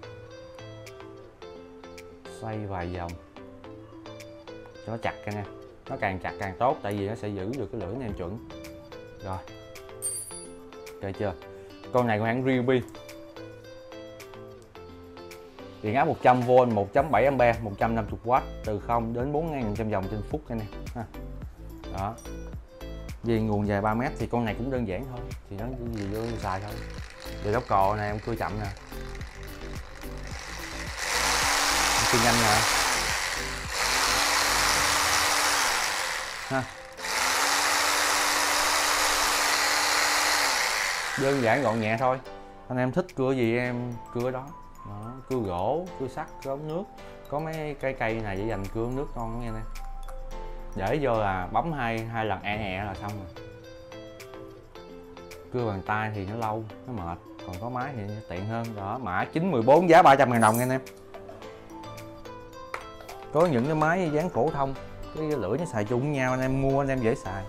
xoay vài vòng cho nó chặt cái nè, nó càng chặt càng tốt, tại vì nó sẽ giữ được cái lưỡi này em chuẩn. Rồi ok chưa? Con này của hãng Ryobi, điện áp một trăm vôn, một phẩy bảy ampe, một trăm năm mươi oát, từ không đến bốn nghìn năm trăm vòng trên phút này nè. Đó, vì nguồn dài ba mét thì con này cũng đơn giản thôi, thì nó gì vô xài thôi. Về góc cò này em cưa chậm nè, em cưa nhanh nè ha. Đơn giản gọn nhẹ thôi. Anh em thích cưa gì em cưa đó. Đó, cưa gỗ, cưa sắt, cưa ống nước, có mấy cái cây này để dành cưa ống nước ngon nghe nè. Để vô là bấm hai hai lần e e là xong rồi. Cưa bằng tay thì nó lâu, nó mệt, còn có máy thì tiện hơn. Đó, mã chín một bốn giá ba trăm ngàn đồng nha anh em. Có những cái máy dáng phổ thông, cái lưỡi nó xài chung với nhau, anh em mua anh em dễ xài,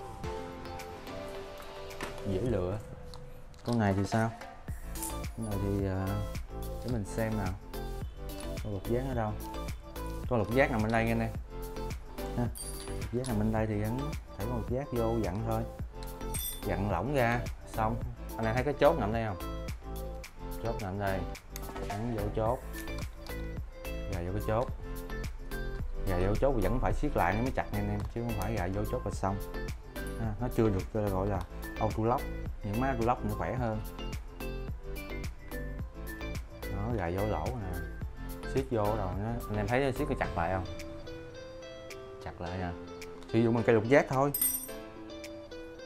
dễ lựa. Con này thì sao? Con này thì uh, để mình xem nào. Con lục giác ở đâu? Con lục giác nằm bên đây nghe nè. Ha, lục giác nằm bên đây thì ấn thảy con lục giác vô dặn thôi, dặn lỏng ra xong. Anh em thấy cái chốt nằm đây không? Chốt nằm đây, ấn vô chốt, gài vô cái chốt, gài vô chốt và vẫn phải siết lại nó mới chặt nha anh em, chứ không phải gài vô chốt là xong. Ha, nó chưa được gọi là auto lock, những máy auto lock nó khỏe hơn. Nó gài vô lỗ nè, siết vô rồi nó, anh em thấy siết cái chặt lại không? Chặt lại nè, sử dụng bằng cây lục giác thôi.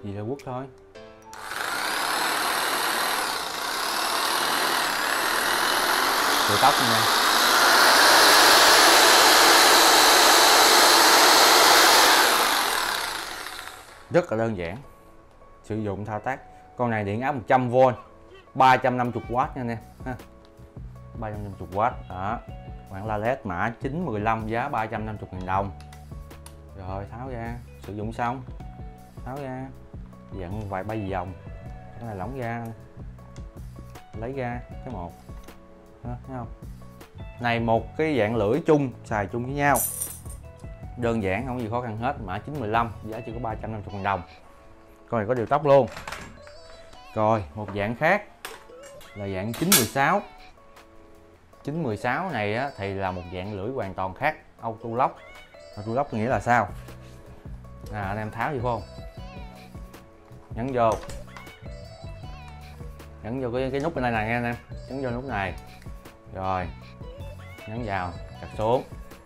gì là quất thôi. Sợi tóc nha. Rất là đơn giản. Sử dụng thao tác. Con này điện áp một trăm vôn, ba trăm năm mươi oát nha anh em ha. ba trăm năm mươi oát đó. Quảng la led mã chín một lăm, giá ba trăm năm mươi nghìn đồng. Rồi tháo ra, sử dụng xong tháo ra, dặn vài bay vòng, cái này lỏng ra, lấy ra cái một đó, thấy không? Này một cái dạng lưỡi chung xài chung với nhau, đơn giản không có gì khó khăn hết. Mã chín một lăm, giá chỉ có ba trăm năm mươi nghìn đồng. Con này có điều tóc luôn. Rồi một dạng khác là dạng chín một sáu. chín một sáu này á, thì là một dạng lưỡi hoàn toàn khác, auto lock. Auto lock nghĩa là sao? À, anh em tháo gì không? Nhấn vô, nhấn vô cái, cái nút bên đây này nha anh em, nhấn vô nút này, rồi nhấn vào, chặt xuống,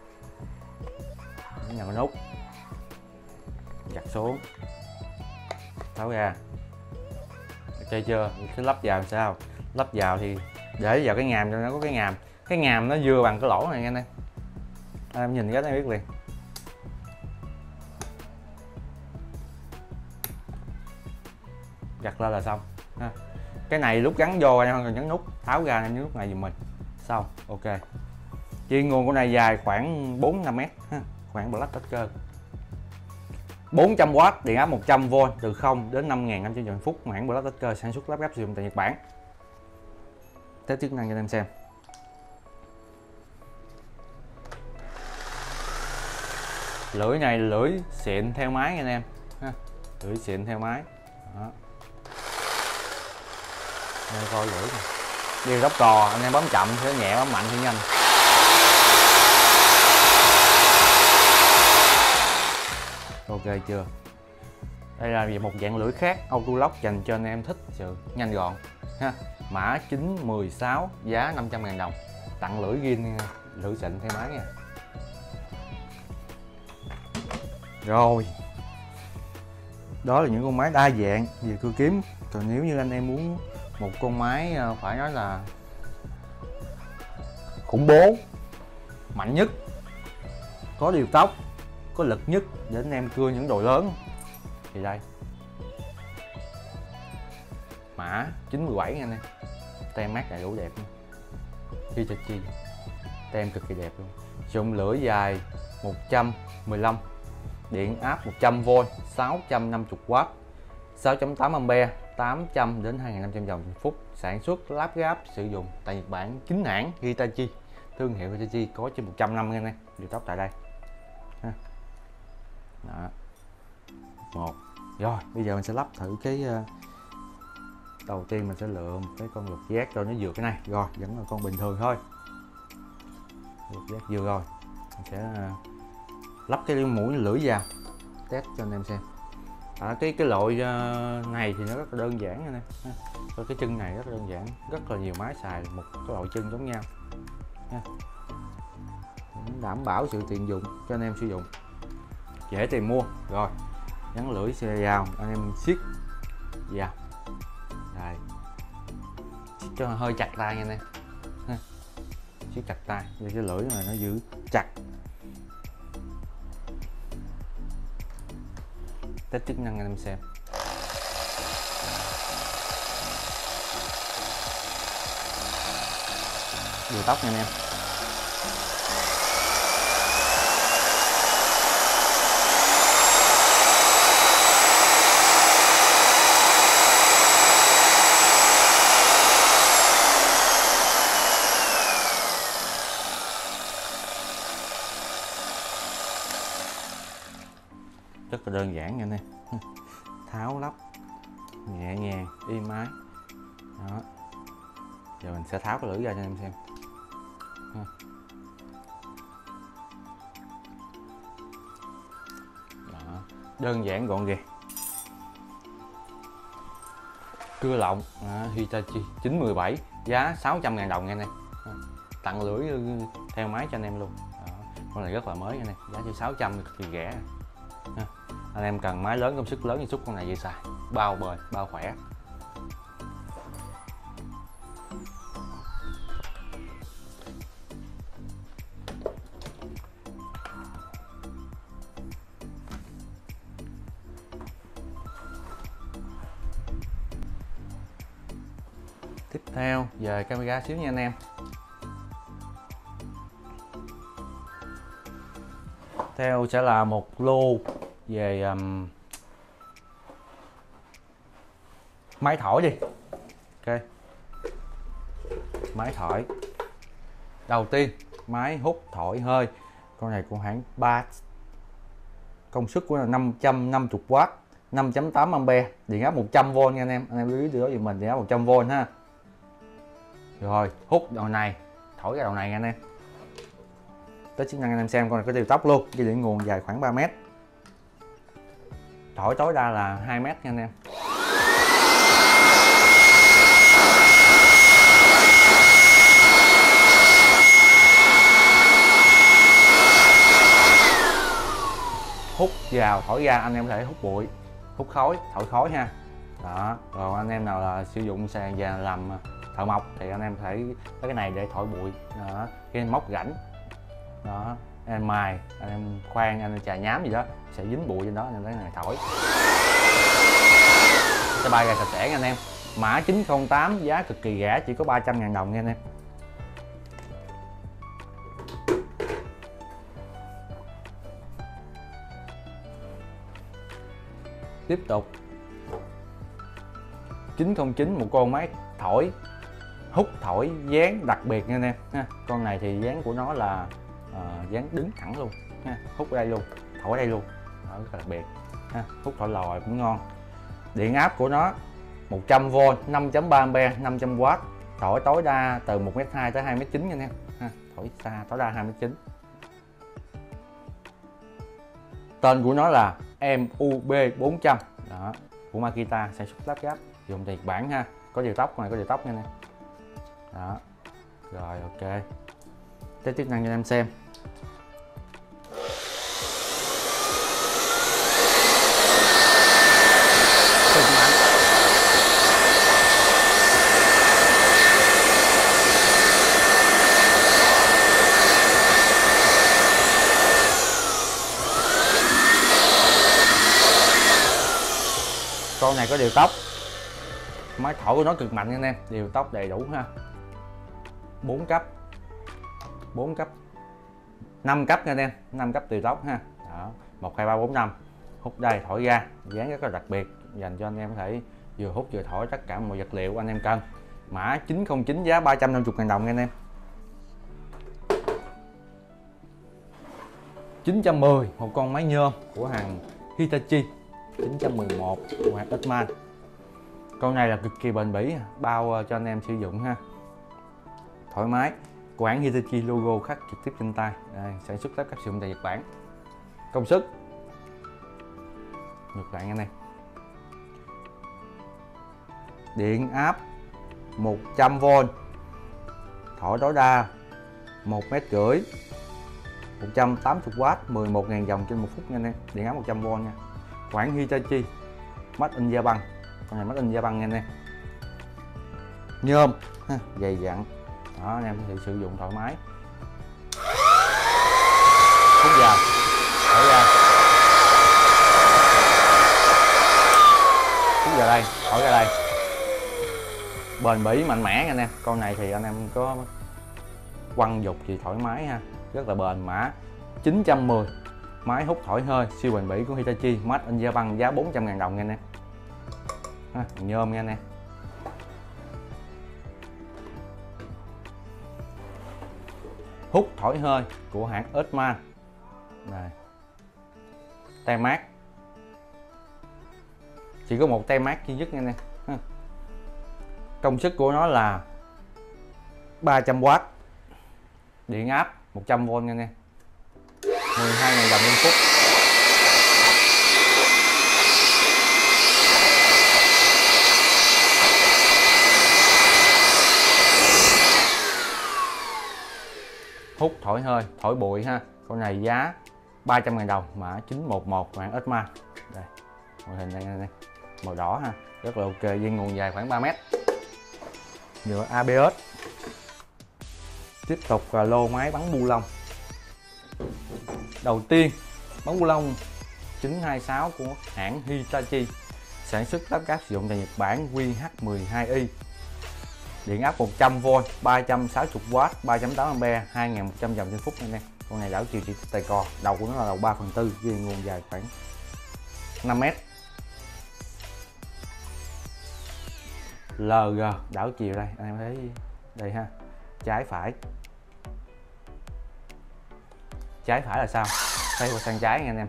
nhấn vào cái nút, chặt xuống, tháo ra. Ok chưa? Cứ lắp vào sao? Lắp vào thì để vào cái ngàm cho nó có cái ngàm, cái ngàm nó vừa bằng cái lỗ này nha anh em. Em nhìn cái này biết liền. Gặt lên là xong ha. Cái này lúc gắn vô anh không cần nhấn nút, tháo ra nhấn nút này giùm mình xong. Ok, chuyên nguồn của này dài khoảng bốn năm mét ha, khoảng Black Tucker, bốn trăm oát, điện áp một trăm vôn, từ không đến năm nghìn năm trăm vòng phút. Hãng Black Tucker sản xuất lắp ráp sử dụng tại Nhật Bản. Test chức năng cho anh em xem. Lưỡi này lưỡi xịn theo máy anh em ha, lưỡi xịn theo máy đó. Đây coi lưỡi này. Điều tóc cò anh em bấm chậm thì nhẹ, bấm mạnh thì nhanh. Ok chưa? Đây là một dạng lưỡi khác auto lock dành cho anh em thích sự nhanh gọn ha. Mã chín một sáu, giá năm trăm nghìn đồng. Tặng lưỡi zin, lưỡi xịn theo máy nha. Rồi, đó là những con máy đa dạng về cưa kiếm. Còn nếu như anh em muốn một con máy phải nói là khủng bố, mạnh nhất, có điều tốc, có lực nhất để anh em cưa những đồ lớn thì đây, mã chín một bảy nha anh em. Tem mát đầy đủ đẹp luôn. Hitachi, tem cực kỳ đẹp luôn. Dùng lưỡi dài một trăm mười lăm, điện áp một trăm vôn, sáu trăm năm mươi oát, sáu phẩy tám ampe, tám trăm đến hai nghìn năm trăm vòng trên phút. Sản xuất lắp ráp sử dụng tại Nhật Bản, chính hãng Hitachi, thương hiệu Hitachi có trên một trăm năm nha anh em. Điều tóc tại đây ha. Đó. Một. Rồi bây giờ mình sẽ lắp thử cái uh, đầu tiên mình sẽ lựa một cái con lục giác cho nó vừa cái này. Rồi vẫn là con bình thường thôi, lục giác vừa rồi mình sẽ uh, lắp cái mũi lưỡi vào test cho anh em xem. À, cái cái loại uh, này thì nó rất là đơn giản nha nè. Rồi cái chân này rất là đơn giản, rất là nhiều máy xài một cái loại chân giống nhau nha. Đảm bảo sự tiện dụng cho anh em sử dụng, dễ tìm mua. Rồi gắn lưỡi xe vào, anh em siết vào đây, siết cho hơi chặt tay nha anh em, siết chặt tay để cái lưỡi này nó giữ chặt. Test chức năng anh em xem. Điều tóc nha anh em. Rất là đơn giản nha anh em. Tháo lắp nhẹ nhàng, êm ái đó. Giờ mình sẽ tháo cái lưỡi ra cho anh em xem. Đó. Đơn giản gọn gàng. Cưa lọng à, Hitachi chín một bảy, giá sáu trăm ngàn đồng nha anh em. Tặng lưỡi theo máy cho anh em luôn. Đó. Con này rất là mới nha anh em, giá chỉ sáu trăm, cực kỳ rẻ. anh em cần máy lớn công suất lớn như xúc con này về xài, bao bền bao khỏe. Tiếp theo về camera xíu nha anh em. Theo sẽ là một lô về um, máy thổi đi. Ok, máy thổi đầu tiên, máy hút thổi hơi, con này của hãng Bass, công suất của là năm trăm năm mươi oát, năm phẩy tám ampe, điện áp một trăm vôn nha anh em. Anh em lưu ý điều đó giùm mình, điện áp một trăm vôn ha. Rồi hút đầu này, thổi cái đầu này nha anh em. Tới chức năng anh em xem, con này có điều tốc luôn, dây điện nguồn dài khoảng ba mét, thổi tối đa là hai mét nha anh em. Hút vào thổi ra, anh em có thể hút bụi, hút khói, thổi khói ha. Đó, rồi anh em nào là sử dụng sàn và làm thợ mộc thì anh em có thể lấy cái này để thổi bụi. Đó, cái móc rãnh đó, anh em mài, anh em khoan, anh em chà nhám gì đó sẽ dính bụi trên đó, anh em lấy này thổi sẽ bay ra sạch sẽ nha anh em. Mã chín không tám, giá cực kỳ rẻ, chỉ có ba trăm ngàn đồng nha anh em. Tiếp tục chín không chín, một con máy thổi hút thổi dáng đặc biệt nha anh em ha. Con này thì dáng của nó là uh, dáng đứng thẳng luôn ha. Hút ở đây luôn, thổi ở đây luôn, đó, rất là đặc biệt ha. Hút thổi lòi cũng ngon. Điện áp của nó một trăm vôn, năm phẩy ba ampe, năm trăm oát, thổi tối đa từ một mét hai tới hai mét chín nha anh em ha. Thổi xa tối đa hai mét chín. Tên của nó là em u bê bốn trăm đó, của Makita, sản xuất lắp ráp, dùng từ Nhật Bản ha. Có điều tốc, này có điều tốc nha anh em. Đó, rồi ok. Tới chức năng cho anh em xem. Con này có điều tốc, máy thổi của nó cực mạnh nha anh em, điều tốc đầy đủ ha. bốn cấp, bốn cấp, năm cấp nha anh em, năm cấp điều tốc ha. Đó, một hai ba bốn năm. Hút đây thổi ra, dáng rất là đặc biệt, dành cho anh em có thể vừa hút vừa thổi tất cả mọi vật liệu anh em cần. Mã chín không chín, giá ba trăm năm mươi ngàn đồng nha anh em. chín trăm mười, một con máy nhôm của hàng Hitachi, chín trăm mười một của hãng Earthman. Con này là cực kỳ bền bỉ, bao cho anh em sử dụng ha, thoải mái. Của hãng Hitachi, logo khắc trực tiếp trên tay. Đây, sản xuất lắp ráp sử dụng tại Nhật Bản. Công suất ngược lại nha anh em. Điện áp một trăm vôn, thổi tối đa một mét rưỡi, một trăm tám mươi oát, mười một nghìn vòng trên một phút nha anh em. Điện áp một trăm vôn nha. Hãng Hitachi, Made in Japan. Con này Made in Japan nha anh em. Nhôm ha, dày dặn. Đó, anh em có thể sử dụng thoải mái. Hút vào, thổi ra, hút vào đây, thổi ra đây. Bền bỉ mạnh mẽ nha anh em. Con này thì anh em có quăng dục thì thoải mái ha, rất là bền. Mã chín trăm mười, máy hút thổi hơi siêu bền bỉ của Hitachi, Made in Japan, giá bốn trăm ngàn đồng nha anh em. Ha, nhôm nha anh em. Hút thổi hơi của hãng Earthman. Đây, tem mát, chỉ có một tem mát duy nhất nha anh em. Công suất của nó là ba trăm oát, điện áp một trăm vôn nha anh em. mười hai nghìn đồng trên phút. Hút thổi hơi, thổi bụi ha. Con này giá ba trăm ngàn đồng, mã chín một một, hãng Earthman. màn hình này, này, này màu đỏ ha, rất là ok, dây nguồn dài khoảng ba mét, nhựa a bê ét. Tiếp tục là lô máy bắn bu lông. Đầu tiên bắn bu lông chín hai sáu của hãng Hitachi, sản xuất lắp ráp sử dụng tại Nhật Bản, Q H mười hai i, điện áp một trăm vôn, ba trăm sáu mươi oát, ba phẩy tám ampe, hai nghìn một trăm vòng trên phút anh em. Con này đảo chiều chỉ tay co, đầu của nó là đầu ba phần tư, dây nguồn dài khoảng năm mét. lờ giê đảo chiều đây, anh em thấy đây ha, trái phải. Trái phải là sao? Xoay qua sang trái nha anh em.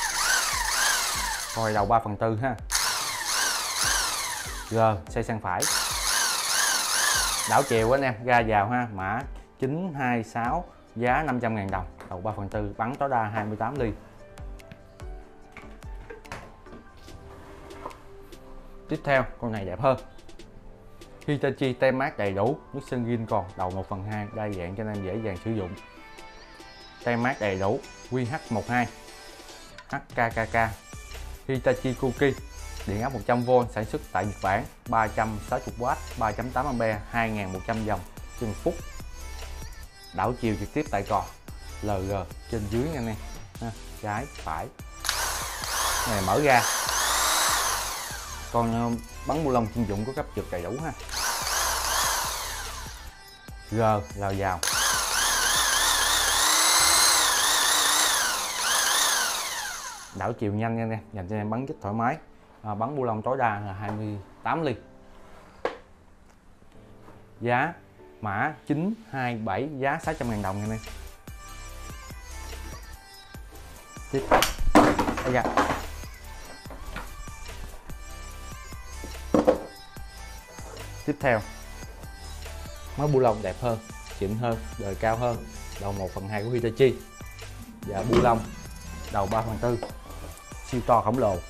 Rồi đầu ba phần tư ha. G xoay sang phải. Đảo chiều anh em, ga vào ha, mã chín hai sáu, giá năm trăm ngàn đồng, đầu ba phần tư, bắn tối đa hai mươi tám ly. Tiếp theo con này đẹp hơn. Hitachi tem mát đầy đủ, nước sơn zin còn, đầu một phần hai, đa dạng cho nên dễ dàng sử dụng. Tem mát đầy đủ, Q H mười hai, H K K K, Hitachi Koki, điện áp một trăm vôn, sản xuất tại Nhật Bản, ba trăm sáu mươi oát, ba phẩy tám ampe, hai nghìn một trăm vòng trên một phút. Đảo chiều trực tiếp tại cò, lờ giê trên dưới nha anh em, trái phải. Cái này mở ra. Còn bắn bu lông chuyên dụng có cấp trượt đầy đủ ha. G lao vào. Đảo chiều nhanh nha anh em, dành cho em bắn chích thoải mái. À, bắn bu lông tối đa là hai mươi tám ly. Giá mã chín hai bảy, giá sáu trăm ngàn đồng nha anh em. Tiếp đây ra. Tiếp theo máy bu lông đẹp hơn, xịn hơn, đời cao hơn, đầu một phần hai của Hitachi và bu lông đầu ba phần tư, siêu to khổng lồ,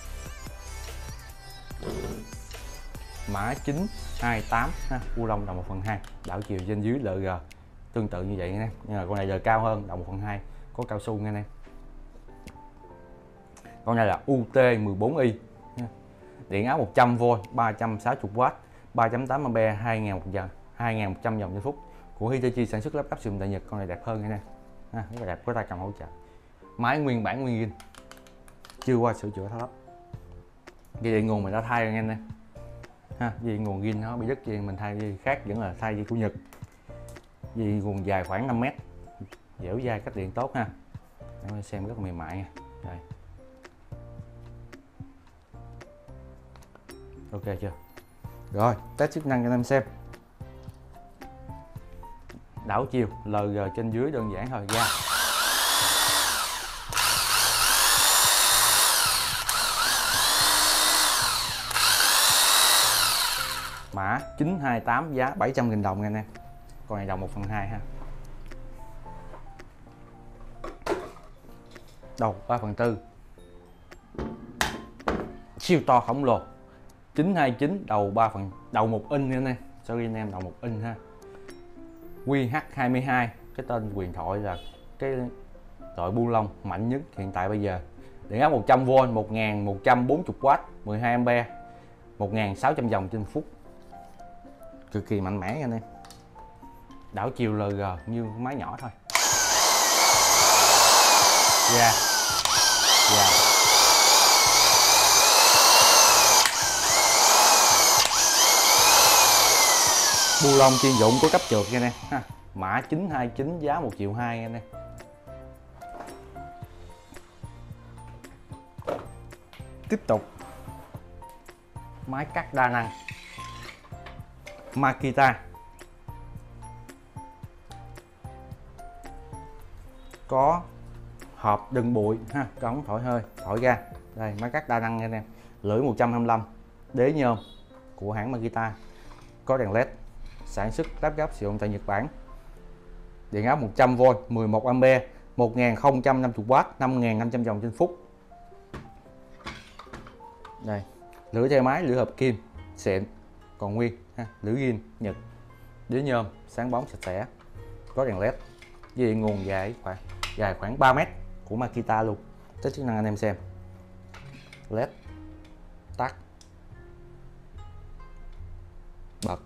mã chín hai tám ha, bu lông đầu một phần hai, đảo chiều trên dưới lờ giê tương tự như vậy nha, nhưng mà con này đời cao hơn, đầu một phần hai, có cao su nha anh em. Con này là U T mười bốn i, điện áp một trăm vôn, ba trăm sáu mươi oát, ba phẩy tám ampe, hai nghìn một trăm vòng trên phút, của Hitachi, sản xuất lắp ráp sử dụng tại Nhật. Con này đẹp hơn nha nè, rất là đẹp, có tay cầm hỗ trợ. Máy nguyên bản nguyên zin, chưa qua sửa chữa tháo lắp. Dây điện nguồn mình đã thay rồi nha anh em ha, dây nguồn zin nó bị đứt, dây mình thay dây khác, vẫn là thay dây của Nhật. Dây nguồn dài khoảng năm mét, dẻo dai, cách điện tốt ha. Để xem rất là mềm mại nha. Đây. Ok chưa? Rồi, test chức năng cho anh em xem. Đảo chiều, lờ giê trên dưới đơn giản thôi, ra. Mã chín hai tám, giá bảy trăm nghìn đồng nha anh em. Con này đồng một phần hai ha. Đầu ba phần tư, siêu to khổng lồ, chín hai chín, đầu ba phần, đầu một inch nha anh em. Sorry anh em, đầu một inch ha. Q H hai mươi hai, cái tên huyền thoại là cái loại bu lông mạnh nhất hiện tại bây giờ. Điện áp một trăm vôn, một nghìn một trăm bốn mươi oát, mười hai ampe, một nghìn sáu trăm vòng trên phút. Cực kỳ mạnh mẽ nha anh em. Đảo chiều lờ giê như máy nhỏ thôi. Ra. Ra. Bu lông chuyên dụng có cấp trượt nha anh em ha. Mã chín hai chín, giá một triệu hai nha anh em. Tiếp tục máy cắt đa năng Makita, có hộp đựng bụi ha, có ống thổi hơi, thổi ra. Đây, máy cắt đa năng nha anh em, lưỡi một trăm hai mươi lăm, đế nhôm của hãng Makita, có đèn led, sản xuất lắp ráp sử dụng tại Nhật Bản, điện áp một trăm vôn, mười một ampe, một nghìn không trăm năm mươi oát, năm nghìn năm trăm vòng trên phút. Đây, lưỡi theo máy, lưỡi hợp kim xịn còn nguyên ha, lưỡi zin Nhật, đế nhôm sáng bóng sạch sẽ, có đèn led, dây nguồn dài khoảng dài khoảng ba mét của Makita luôn. Test chức năng anh em xem. Led tắt, bật,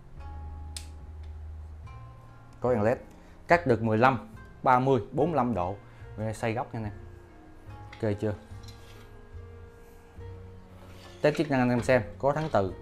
có đèn led, cắt được mười lăm, ba mươi, bốn mươi lăm độ, rồi xoay góc nha anh em. Ok chưa? Test chức năng anh em xem, có thắng từ,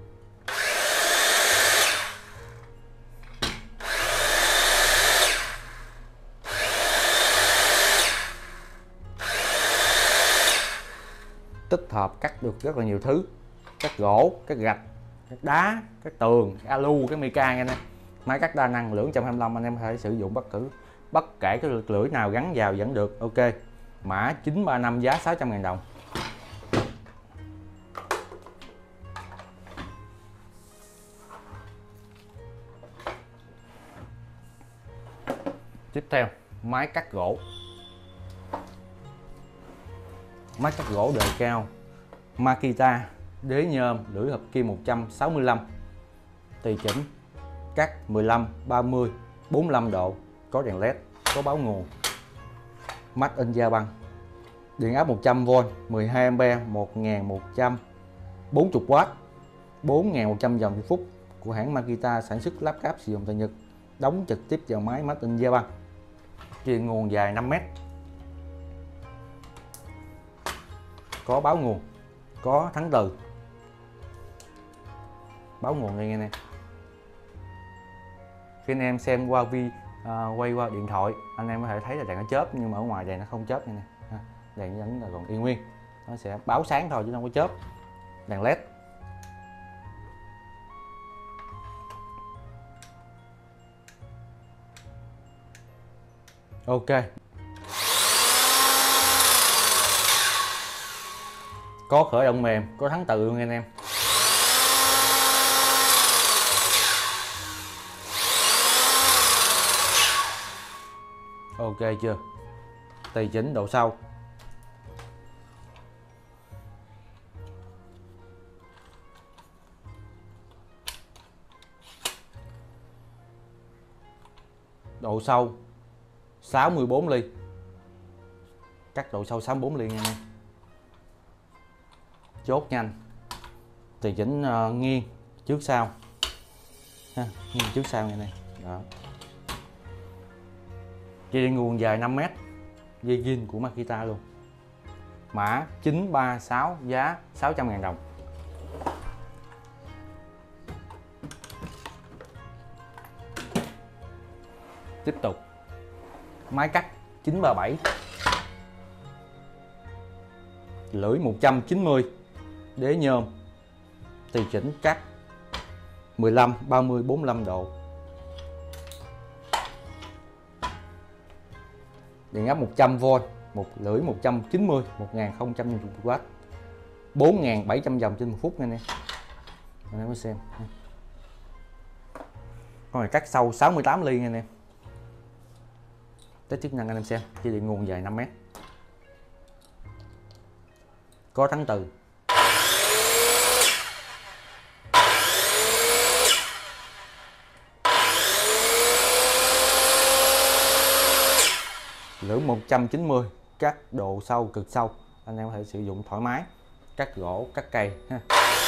tích hợp cắt được rất là nhiều thứ, cắt gỗ, cắt gạch, cắt đá, cắt tường, alu, cái mica nha anh em. Máy cắt đa năng lưỡi một trăm hai mươi lăm, anh em có thể sử dụng bất cứ bất kể cái lưỡi nào gắn vào vẫn được. Ok, mã chín ba năm, giá sáu trăm ngàn đồng. Tiếp theo, máy cắt gỗ. Máy cắt gỗ đời cao Makita, đế nhôm, lưỡi hợp kim một trăm sáu mươi lăm, tùy chỉnh, cắt mười lăm, ba mươi, bốn mươi lăm độ, có đèn led, có báo nguồn, Made in Japan, điện áp một trăm vôn, mười hai ampe, một nghìn một trăm bốn mươi oát, bốn nghìn một trăm vòng trên phút, của hãng Makita, sản xuất lắp ráp sử dụng tại Nhật, đóng trực tiếp vào máy Made in Japan. Truyền nguồn dài năm mét, có báo nguồn, có thắng từ, báo nguồn đây nghe nè. Khi anh em xem qua vi à, quay qua điện thoại, anh em có thể thấy là đèn nó chớp, nhưng mà ở ngoài đèn nó không chớp nha nè. Đèn vẫn là còn y nguyên, nó sẽ báo sáng thôi chứ không có chớp. Đèn led. Ok, có khởi động mềm, có thắng từ luôn anh em. Ok chưa? Tùy chỉnh độ sâu, độ sâu sáu mươi bốn ly, cắt độ sâu sáu mươi bốn ly nha em. Chốt nhanh, tùy chỉnh uh, nghiêng trước sau ha, nghiêng trước sau này này. Đó. Dây nguồn dài năm mét, dây zin của Makita luôn. Mã chín ba sáu, giá sáu trăm ngàn đồng. Tiếp tục, máy cắt chín ba bảy, lưỡi một trăm chín mươi, đế nhôm, tùy chỉnh cắt mười lăm, ba mươi, bốn mươi lăm độ, điện áp một trăm vôn, một lưỡi một trăm chín mươi, một nghìn không trăm năm mươi oát, bốn nghìn bảy trăm vòng trên một phút nha anh em. Anh em mới xem. Con này cắt sâu sáu mươi tám ly nha anh em. Test chức năng anh em xem, dây điện nguồn dài năm mét, có thắng từ, lưỡi một trăm chín mươi, cắt độ sâu cực sâu, anh em có thể sử dụng thoải mái, cắt gỗ, cắt cây ha.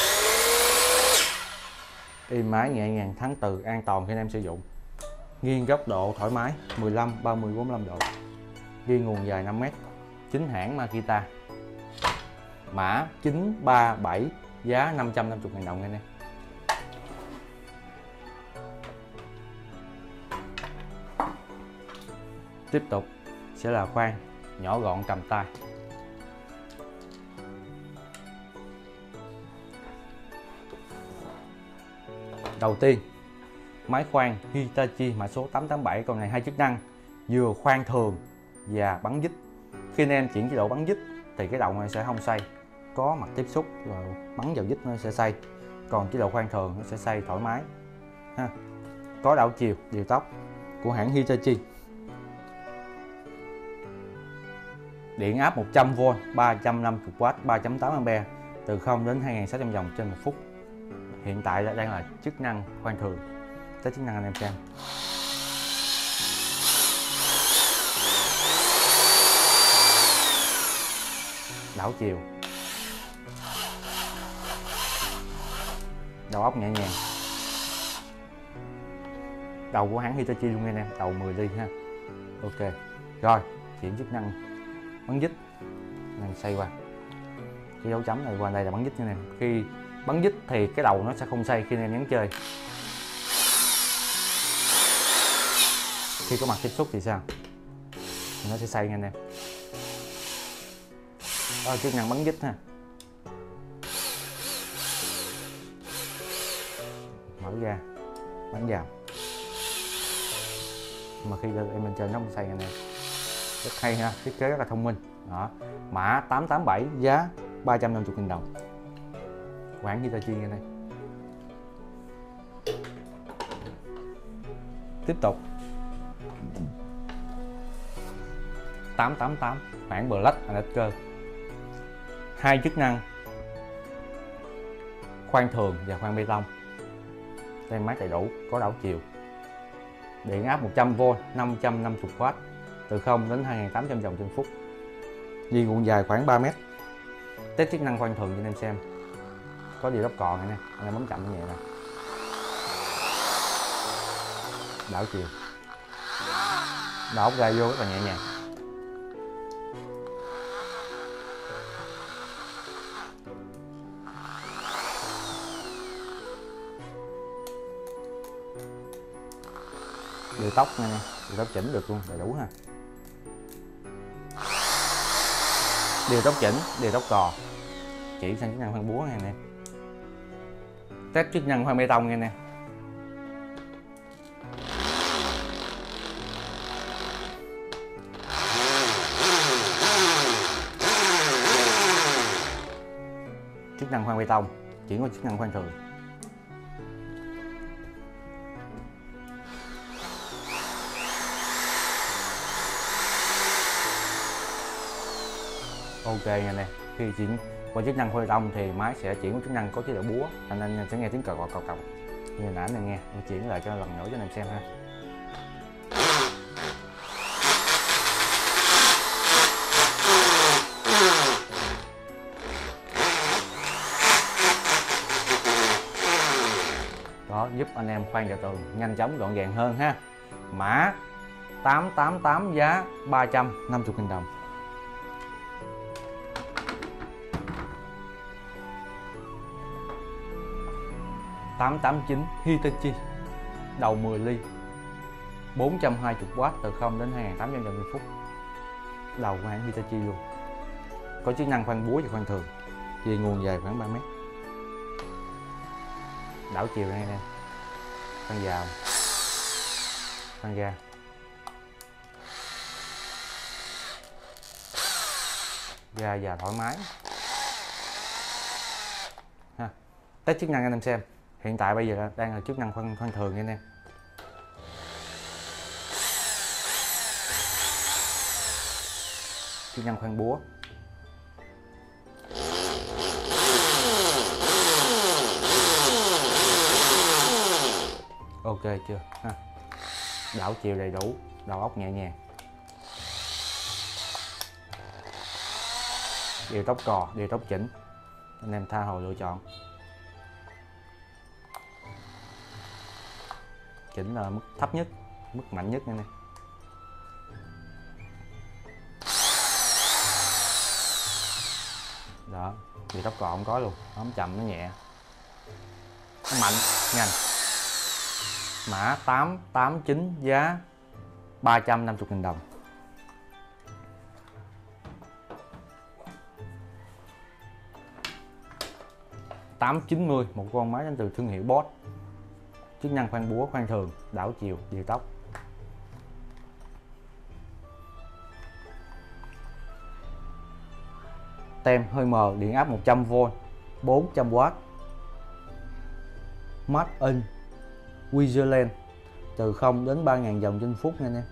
Êm máy, nhẹ nhàng, thắng từ, an toàn khi anh em sử dụng. Nghiêng góc độ thoải mái, mười lăm, ba mươi, bốn mươi lăm độ. Ghi nguồn dài năm mét, chính hãng Makita. Mã chín ba bảy, giá năm trăm năm mươi ngàn đồng anh em. Tiếp tục sẽ là khoan nhỏ gọn cầm tay. Đầu tiên, máy khoan Hitachi mã số tám tám bảy, con này hai chức năng, vừa khoan thường và bắn dít. Khi anh em chuyển chế độ bắn dít thì cái đầu này sẽ không xoay, có mặt tiếp xúc rồi bắn vào dít nó sẽ xoay, còn chế độ khoan thường nó sẽ xoay thoải mái ha. Có đảo chiều, điều tốc của hãng Hitachi. Điện áp một trăm vôn, ba trăm năm mươi oát, ba phẩy tám ampe, từ không đến hai nghìn sáu trăm vòng trên một phút. Hiện tại đang là chức năng khoan thường. Tới chức năng anh em xem. Đảo chiều, đầu ốc nhẹ nhàng. Đầu của hãng Hitachi luôn anh em, đầu mười ly ha. Ok rồi, chuyển chức năng bắn dít, nên xoay qua cái dấu chấm này qua đây là bắn dít nha anh em. Khi bắn dít thì cái đầu nó sẽ không xoay khi anh em nhấn chơi. Khi có mặt tiếp xúc thì sao, thì nó sẽ xoay nha anh em. Đó là chức năng bắn dít ha. Mở ra bắn vào, mà khi em lên trên nó không xoay anh em. Rất hay ha, thiết kế rất là thông minh. Đó, mã tám tám bảy, giá ba trăm năm mươi nghìn đồng, quán Hitachi nghe đây. Tiếp tục tám tám tám, hãng Black Adapter, hai chức năng khoan thường và khoan bê tông. Tem mát đầy đủ, có đảo chiều, điện áp một trăm vôn, năm trăm năm mươi oát, từ không đến hai nghìn tám trăm vòng trên phút, dây nguồn dài khoảng ba mét. Test chức năng khoan thường cho anh em xem. Có điều đốc còn này nè, anh em bấm chậm như vậy nè, đảo chiều, đảo ốc ra vô rất là nhẹ nhàng. Điều tóc nha, điều tóc chỉnh được luôn, đầy đủ ha. Điều tóc chỉnh, điều tóc cò, chỉ sang chức năng khoan búa nha anh em. Test chức năng khoan bê tông nha anh em. Chức năng khoan bê tông chuyển qua chức năng khoan thường. Ok nha anh em, khi chuyển qua chức năng khoan bê tông thì máy sẽ chuyển qua chức năng có chế độ búa, anh em sẽ nghe tiếng cờ cọc cọc cọc như nãy này nghe. Mình chuyển lại cho lần nữa cho anh em xem ha. Đó, giúp anh em khoan vào tường nhanh chóng gọn gàng hơn ha. Mã tám tám tám, giá ba trăm năm mươi nghìn đồng. tám tám chín Hitachi, đầu mười ly, bốn trăm hai mươi oát, từ không đến hai nghìn tám trăm vòng trên phút. Đầu của hãng Hitachi luôn. Có chức năng khoan búa và khoan thường, dây nguồn dài khoảng ba mét. Đảo chiều đây nè, khoan vào, khoan ra. Ra và thoải mái ha. Test chức năng anh em xem. Hiện tại bây giờ đang là chức năng khoan khoan thường nha anh em. Chức năng khoan búa. Ok chưa ha. Đảo chiều đầy đủ, đầu óc nhẹ nhàng. Điều tóc cò, điều tóc chỉnh, anh em tha hồ lựa chọn. Chỉnh là mức thấp nhất, mức mạnh nhất này nè. Đó, điều tóc cò không có luôn, bấm chậm nó nhẹ, nó mạnh, nhanh. Mã tám tám chín, giá ba trăm năm mươi nghìn đồng. tám chín mươi, một con máy đến từ thương hiệu Bosch. Chức năng khoan búa, khoan thường, đảo chiều, điều tóc. Tem hơi mờ, điện áp một trăm vôn, bốn trăm oát. Made in Switzerland, từ không đến ba nghìn vòng trên phút nha anh em.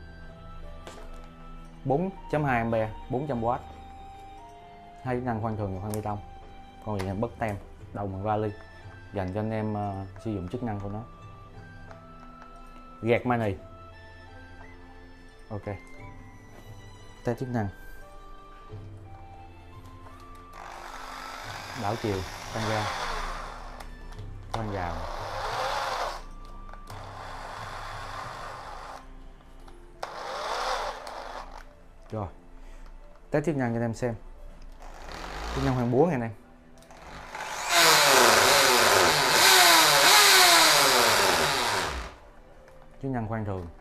bốn chấm hai ampe, bốn trăm oát. Hai chức năng khoan thường và khoan bê tông. Còn này bất tem, đầu bằng vali, dành cho anh em uh, sử dụng chức năng của nó. Gạt mani. Ok. Test chức năng. Đảo chiều, tăng ra. Đó, khoan vào. Rồi, test chức năng cho anh em xem. Chức năng khoan búa nghe này. Chức năng khoan thường.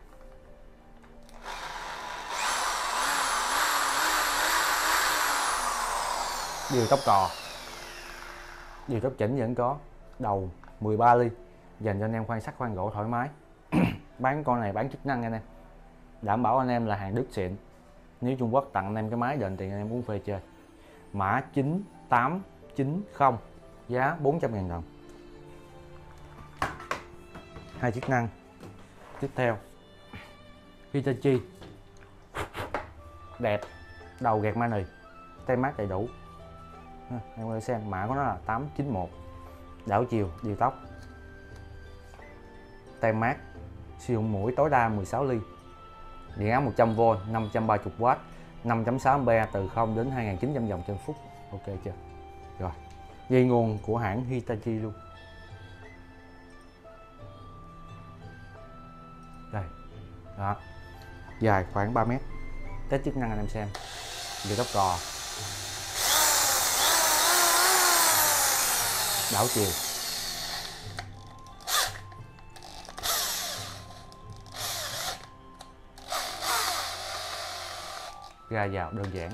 Điều tốc cò, điều tốc chỉnh vẫn có. Đầu mười ba ly, dành cho anh em khoan sắt khoan gỗ thoải mái. Bán con này bán chức năng anh em, đảm bảo anh em là hàng Đức xịn. Nếu Trung Quốc tặng anh em cái máy đền tiền anh em cũng phê chơi. Mã chín tám chín không, giá bốn trăm ngàn đồng. Hai chức năng tiếp theo, Hitachi đẹp, đầu gạt mani, tay mát đầy đủ. Em có thể xem mã của nó là tám chín một, đảo chiều, điều tốc, tay mát, sử dụng mũi tối đa mười sáu ly, điện áp một trăm vôn, năm trăm ba mươi oát, năm phẩy sáu ampe từ không đến hai nghìn chín trăm vòng trên phút. Ok chưa? Rồi, dây nguồn của hãng Hitachi luôn. Đây, đó, dài khoảng ba mét. Test chức năng anh em xem. Điều tốc cò, đảo chiều, ra vào đơn giản.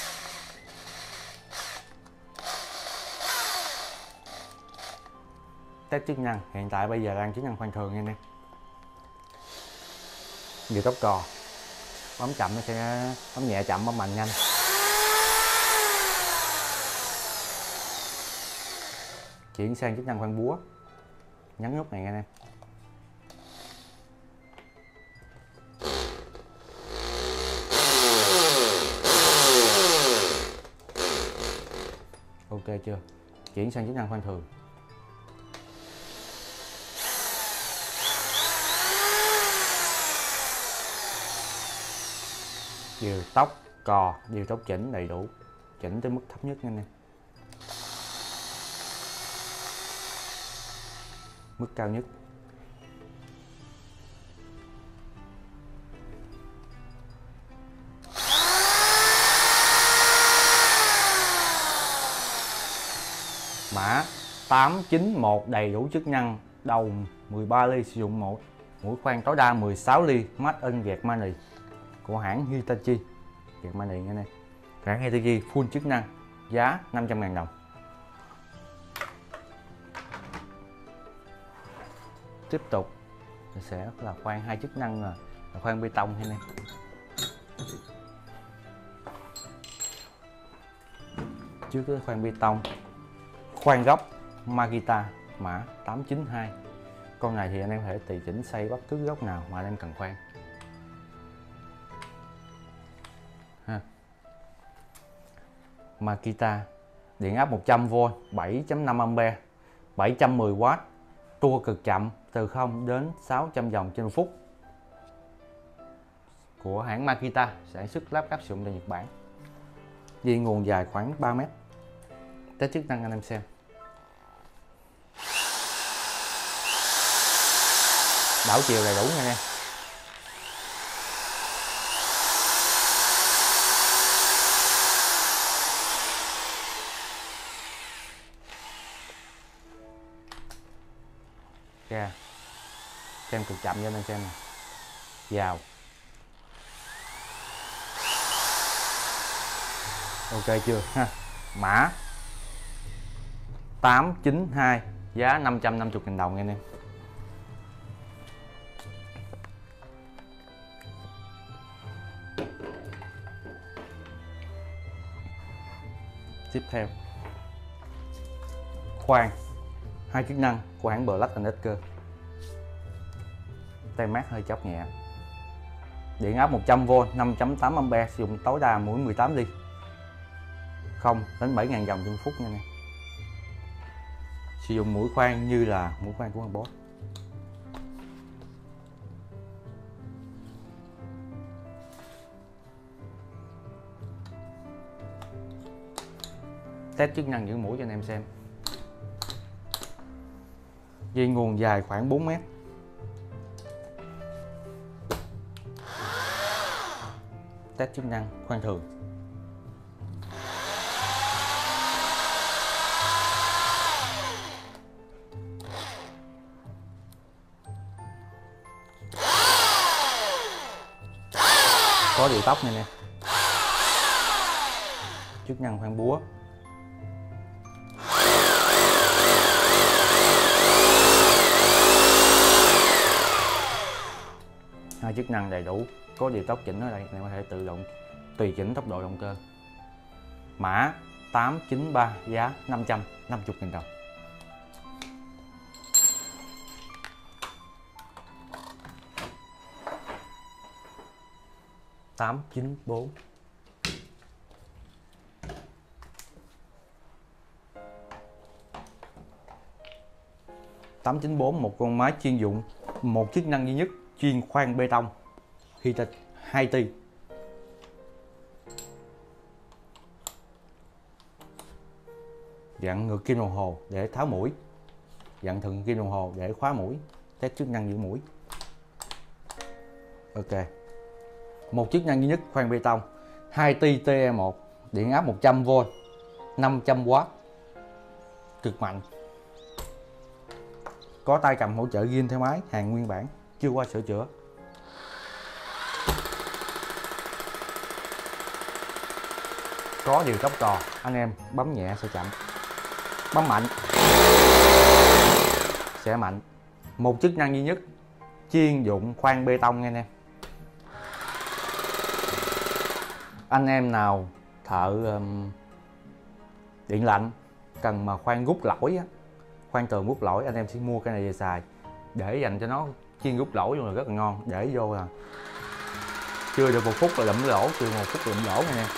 Test chức năng hiện tại bây giờ đang chức năng khoan thường nha anh em. Điều tốc cò, bấm chậm nó sẽ bấm nhẹ chậm, bấm mạnh nhanh. Chuyển sang chức năng khoan búa, nhấn nút này nha anh em. Ok chưa? Chuyển sang chức năng khoan thường. Điều tốc cò, điều tốc chỉnh đầy đủ, chỉnh tới mức thấp nhất nha anh em. Mức cao nhất. Mã tám chín một đầy đủ chức năng, đầu mười ba ly, sử dụng một mũi khoan tối đa mười sáu ly, made in gạt mani của hãng Hitachi. Gạt mani nha anh em. Hãng Hitachi full chức năng, giá năm trăm ngàn đồng. Tiếp tục sẽ là khoan hai chức năng là, là khoan bê tông anh em. Trước cái khoan bê tông, khoan góc Makita mã tám chín hai. Con này thì anh em có thể tùy chỉnh xây bất cứ góc nào mà anh em cần khoan ha. Makita, điện áp một trăm vôn, bảy phẩy năm ampe, bảy trăm mười oát, tua cực chậm từ không đến sáu trăm vòng trên phút, của hãng Makita, sản xuất lắp ráp sử dụng tại Nhật Bản. Dây nguồn dài khoảng ba mét. Test chức năng anh em xem. Đảo chiều đầy đủ nha anh em. Ra xem cực chậm cho anh em xem nè. Vào. Ok chưa ha. Mã tám chín hai, giá năm trăm năm mươi nghìn đồng nha anh em. Tiếp theo, khoan hai chức năng của hãng Black and Decker. Tay mát hơi chóc nhẹ, điện áp một trăm vôn, năm phẩy tám ampe, sử dụng tối đa mũi mười tám ly, không đến bảy nghìn vòng trên phút nha nè. Sử dụng mũi khoan như là mũi khoan của con Boss. Test chức năng giữ mũi cho anh em xem. Dây nguồn dài khoảng bốn mét. Test chức năng khoan thường. Có điều tốc này nè. Chức năng khoan búa. Hai chức năng đầy đủ. Có điều tốc chỉnh ở đây, này có thể tự động tùy chỉnh tốc độ động cơ. Mã tám chín ba, giá năm trăm năm mươi nghìn đồng. tám chín bốn. tám chín bốn, một con máy chuyên dụng, một chức năng duy nhất, chuyên khoan bê tông, heated hai ti. Dặn ngược kim đồng hồ để tháo mũi, dặn thuận kim đồng hồ để khóa mũi. Test chức năng giữ mũi. Ok. Một chức năng duy nhất, khoan bê tông, hai ti T E một, điện áp một trăm vôn, năm trăm oát, cực mạnh. Có tay cầm hỗ trợ ghim theo máy, hàng nguyên bản, chưa qua sửa chữa. Có điều tốc cò, anh em bấm nhẹ sẽ chậm, bấm mạnh sẽ mạnh. Một chức năng duy nhất, chuyên dụng khoan bê tông nha anh em. Anh em nào thợ um, điện lạnh cần mà khoan rút lỗi á, khoan tường rút lỗi, anh em sẽ mua cái này về xài để dành cho nó chuyên rút lỗi luôn, là rất là ngon. Để vô là chưa được một phút là lụm lỗ, chưa một phút lụm lỗ nha em.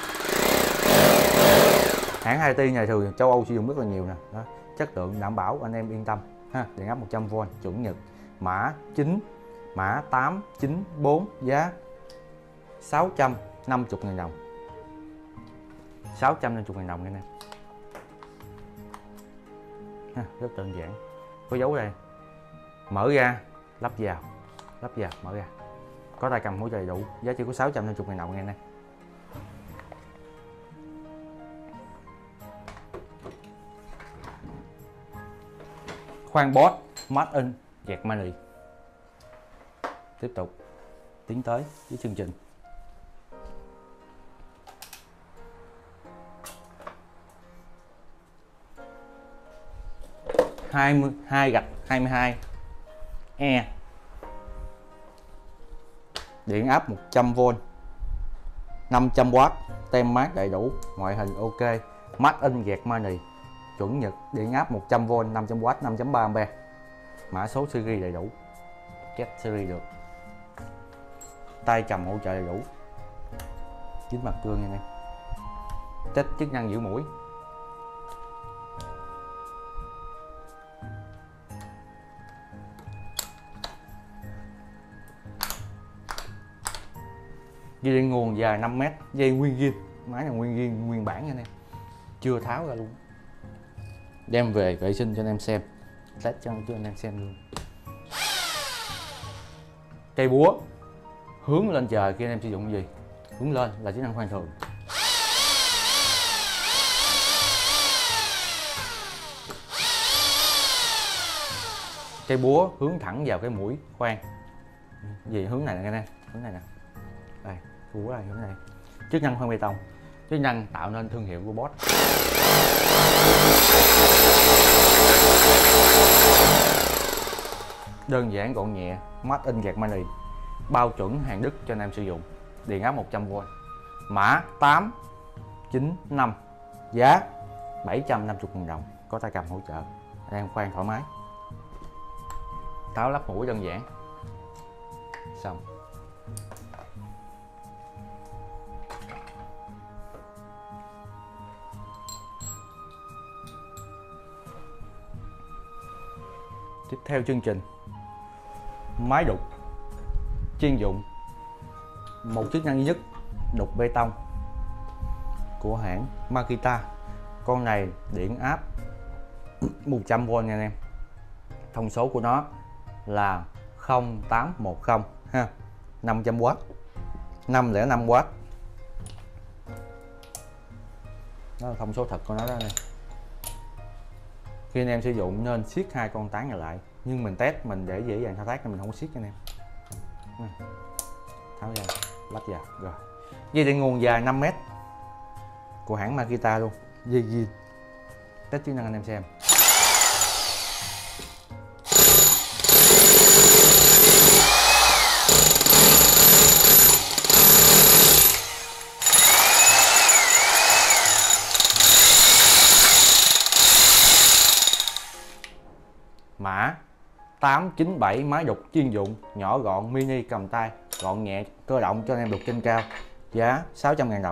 Hãng hai ti này thường châu Âu sử dụng rất là nhiều nè, đó, chất lượng đảm bảo, anh em yên tâm ha. Điện áp một trăm vôn, chuẩn Nhật. Mã chín, mã tám chín bốn, giá sáu trăm năm mươi nghìn đồng. sáu trăm năm mươi nghìn đồng nha anh em. Ha, rất đơn giản. Có dấu đây. Mở ra, lắp vào, lắp vào, mở ra. Có tay cầm hỗ trợ đầy đủ, giá chỉ có sáu trăm năm mươi nghìn đồng nha anh em. Khoan Bosch Made in Germany. Tiếp tục tiến tới với chương trình. hai mươi hai gạch hai mươi hai E, điện áp một trăm vôn, năm trăm oát, tem mát đầy đủ, ngoại hình ok, Made in Germany, chuẩn Nhật, điện áp một trăm vôn, năm trăm oát, năm chấm ba ampe. Mã số series đầy đủ, kết series được, tay cầm hỗ trợ đầy đủ, dính mặt cương nha anh em. Test chức năng giữ mũi. Dây điện nguồn dài năm mét, dây nguyên ghim, máy là nguyên ghim nguyên bản nha anh em, chưa tháo ra luôn. Đem về vệ sinh cho anh em xem, test cho anh em xem luôn. Cây búa hướng lên trời khi anh em sử dụng gì, hướng lên là chức năng khoan thường. Cây búa hướng thẳng vào cái mũi khoan, gì hướng này nè anh em, hướng này nè, đây búa này, hướng này. Chức năng khoan bê tông, chức năng tạo nên thương hiệu của Bosch. Đơn giản gọn nhẹ, Made in Germany, bao chuẩn hàng Đức cho anh em sử dụng, điện áp một trăm vôn. Mã tám chín năm, giá bảy trăm năm mươi nghìn đồng, có tay cầm hỗ trợ, anh em khoan thoải mái. Tháo lắp mũi đơn giản, xong. Tiếp theo chương trình, máy đục chuyên dụng, một chức năng duy nhất, đục bê tông của hãng Makita. Con này điện áp một trăm vôn nha anh em. Thông số của nó là không tám một không ha, năm trăm oát, năm không năm oát. Đó là thông số thật của nó đó này. Khi anh em sử dụng nên siết hai con tán này lại, nhưng mình test mình để dễ dàng thao tác nên mình không có siết cho anh em. Tháo ra, lắp vào rồi. Dây điện nguồn dài năm mét của hãng Makita luôn. Dây zin. Test chức năng anh em xem. Mã tám chín bảy, máy đục chuyên dụng, nhỏ gọn, mini, cầm tay, gọn nhẹ, cơ động cho anh em đục trên cao. Giá sáu trăm ngàn đồng.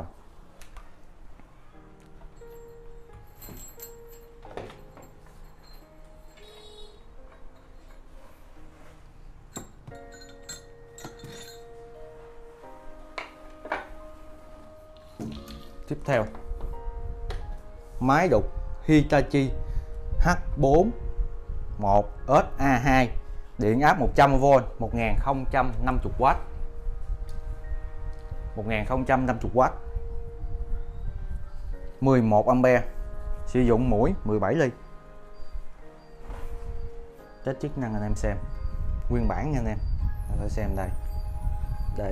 Tiếp theo, máy đục Hitachi H bốn một S A hai, điện áp một trăm vôn, một nghìn không trăm năm mươi oát, một nghìn không trăm năm mươi oát, mười một ampe, sử dụng mũi mười bảy ly. Test chức năng anh em xem nguyên bản nha anh em. Anh phải xem đây. Đây.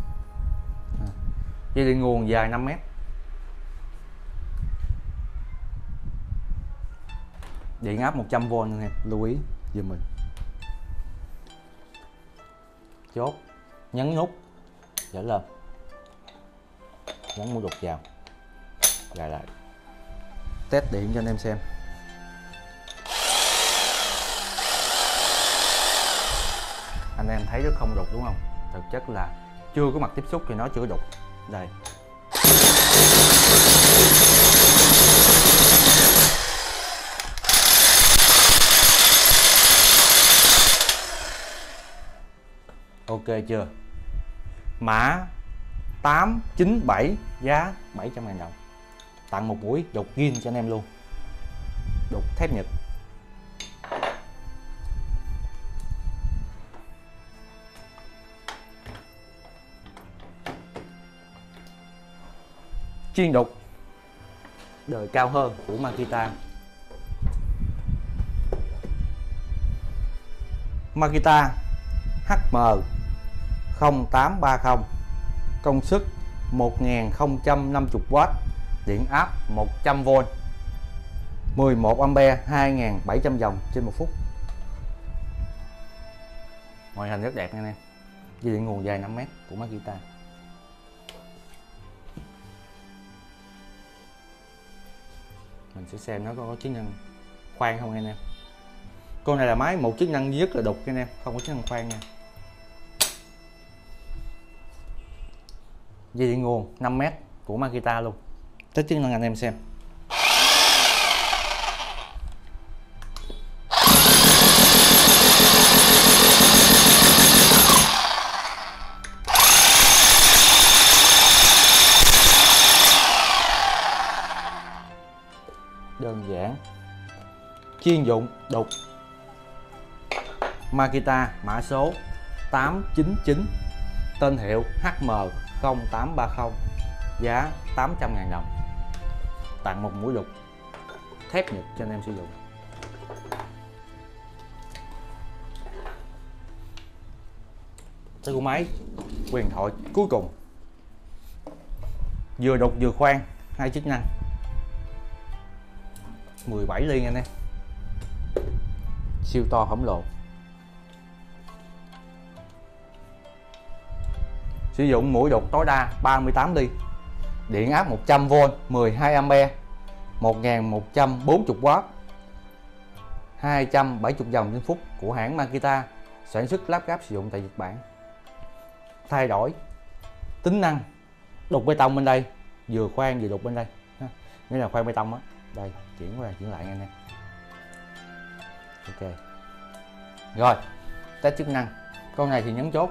Dây điện nguồn dài năm mét. Điện áp một trăm vôn anh em, lưu ý giùm mình. Chốt, nhấn nút trở lên, nhấn mũi đục vào, gài lại. Test điện cho anh em xem. Anh em thấy rất không đục đúng không? Thực chất là chưa có mặt tiếp xúc thì nó chưa đục. Đây. Ok chưa? Mã tám chín bảy, giá bảy trăm ngàn đồng. Tặng một mũi đục zin cho anh em luôn. Đục thép Nhật. Chuyên đục đời cao hơn của Makita. Makita H M không tám ba không, công suất một nghìn không trăm năm mươi oát, điện áp một trăm vôn, mười một ampe, hai nghìn bảy trăm vòng trên một phút. Ngoại hình rất đẹp nha anh em. Dây điện nguồn dài năm mét của Makita. Mình sẽ xem nó có, có chức năng khoan không anh em. Con này là máy một chức năng duy nhất là đục anh em, không có chức năng khoan nha. Dây điện nguồn năm mét của Makita luôn. Test chức năng anh em xem. Đơn giản, chuyên dụng, đục. Makita mã số tám chín chín, tên hiệu H M không tám ba không, giá tám trăm ngàn đồng. Tặng một mũi đục thép Nhật cho anh em sử dụng. Tới của máy huyền thoại cuối cùng, vừa đục vừa khoan, hai chức năng, mười bảy ly anh em, siêu to khổng lồ. Sử dụng mũi đục tối đa ba mươi tám ly, điện áp một trăm vôn, mười hai ampe, một nghìn một trăm bốn mươi oát, hai trăm bảy mươi vòng trên phút, của hãng Makita, sản xuất lắp ráp sử dụng tại Nhật Bản. Thay đổi tính năng đục bê tông bên đây, vừa khoan vừa đục bên đây, nghĩa là khoan bê tông á. Đây, chuyển qua chuyển lại anh em. Ok. Rồi, test chức năng. Con này thì nhấn chốt.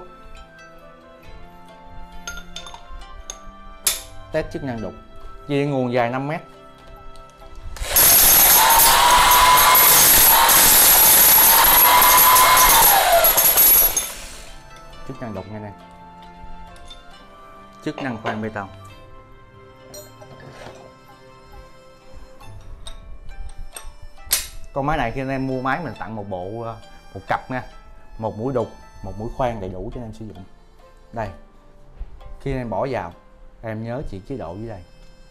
Test chức năng đục. Dây nguồn dài năm mét. chức năng đục nha anh em, chức năng khoan bê tông. Con máy này khi anh em mua máy mình tặng một bộ một cặp nha, một mũi đục, một mũi khoan đầy đủ cho anh em sử dụng. Đây, khi anh em bỏ vào em nhớ chỉ chế độ dưới đây.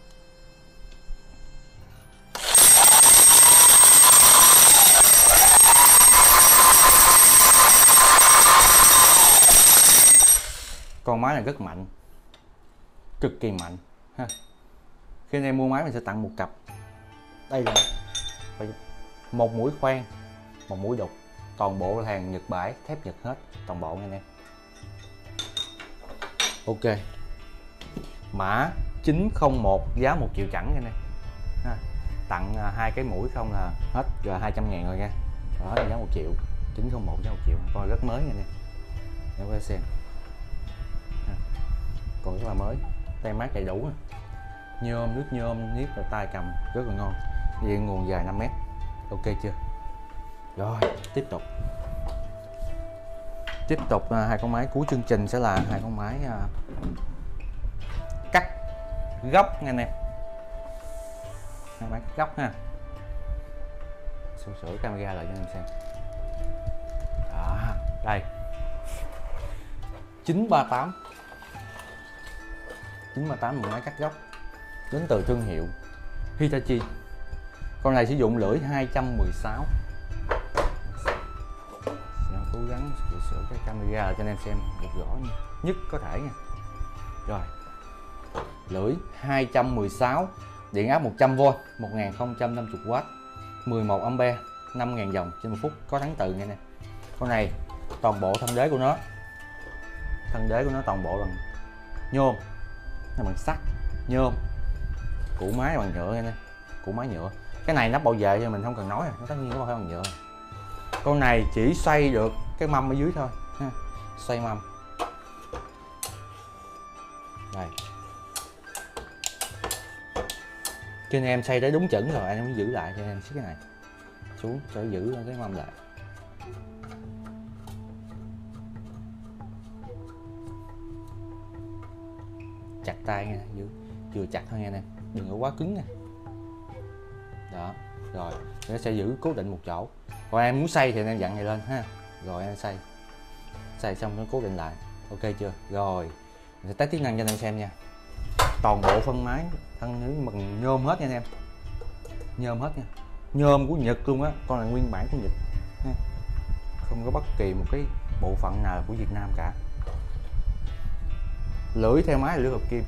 Con máy này rất mạnh, cực kỳ mạnh ha. Khi anh em mua máy mình sẽ tặng một cặp. Đây là một mũi khoan, một mũi đục, toàn bộ là hàng Nhật bãi, thép Nhật hết, toàn bộ nha anh em. Ok, mã chín không một, giá một triệu chẳng nha anh em ha. Tặng hai cái mũi không là hết giờ hai trăm ngàn rồi nha. Đó là giá một triệu, chín không một giá một triệu, con rất mới nha anh em. Để qua xem ha. Còn rất là mới, tem mát đầy đủ, nhôm, nước nhôm, niết và tay cầm rất là ngon. Vì nguồn dài năm mét. Ok chưa? Rồi tiếp tục tiếp tục uh, hai con máy cuối chương trình sẽ là hai con máy uh, cắt góc nha anh em. Hai máy cắt góc ha. Sửa sửa camera lại cho anh em xem. Đó, đây chín ba tám chín ba tám, một máy cắt góc đến từ thương hiệu Hitachi. Con này sử dụng lưỡi hai trăm mười sáu. Sẽ cố gắng sửa sửa cái camera cho anh em xem được rõ nhất có thể nha. Rồi, lưỡi hai trăm mười sáu, điện áp một trăm vôn, một nghìn không trăm năm mươi oát, mười một ampe, năm nghìn dòng trên một phút, có thắng từ nha nè. Con này toàn bộ thân đế của nó, thân đế của nó toàn bộ bằng nhôm, nó bằng sắt, nhôm, củ máy bằng nhựa nha nè, củ máy nhựa. Cái này nắp bảo vệ thì mình không cần nói, nó tất nhiên nó phải bằng nhựa. Con này chỉ xoay được cái mâm ở dưới thôi ha. Xoay mâm đây, cho anh em xoay tới đúng chuẩn rồi anh em mới giữ lại, cho anh em xích cái này xuống cho giữ cái mâm lại. Chặt tay nha, giữ chưa chặt thôi nha anh em, đừng có quá cứng nha. Đó, rồi nó sẽ giữ cố định một chỗ. Còn em muốn xay thì anh em dặn này lên ha, rồi em xay xay xong nó cố định lại. Ok chưa? Rồi mình sẽ test chức năng cho anh em xem nha. Toàn bộ phân máy thân nữ bằng nhôm hết nha anh em, nhôm hết nha, nhôm của Nhật luôn á, con này nguyên bản của Nhật ha. Không có bất kỳ một cái bộ phận nào của Việt Nam cả. Lưỡi theo máy là lưỡi hợp kim,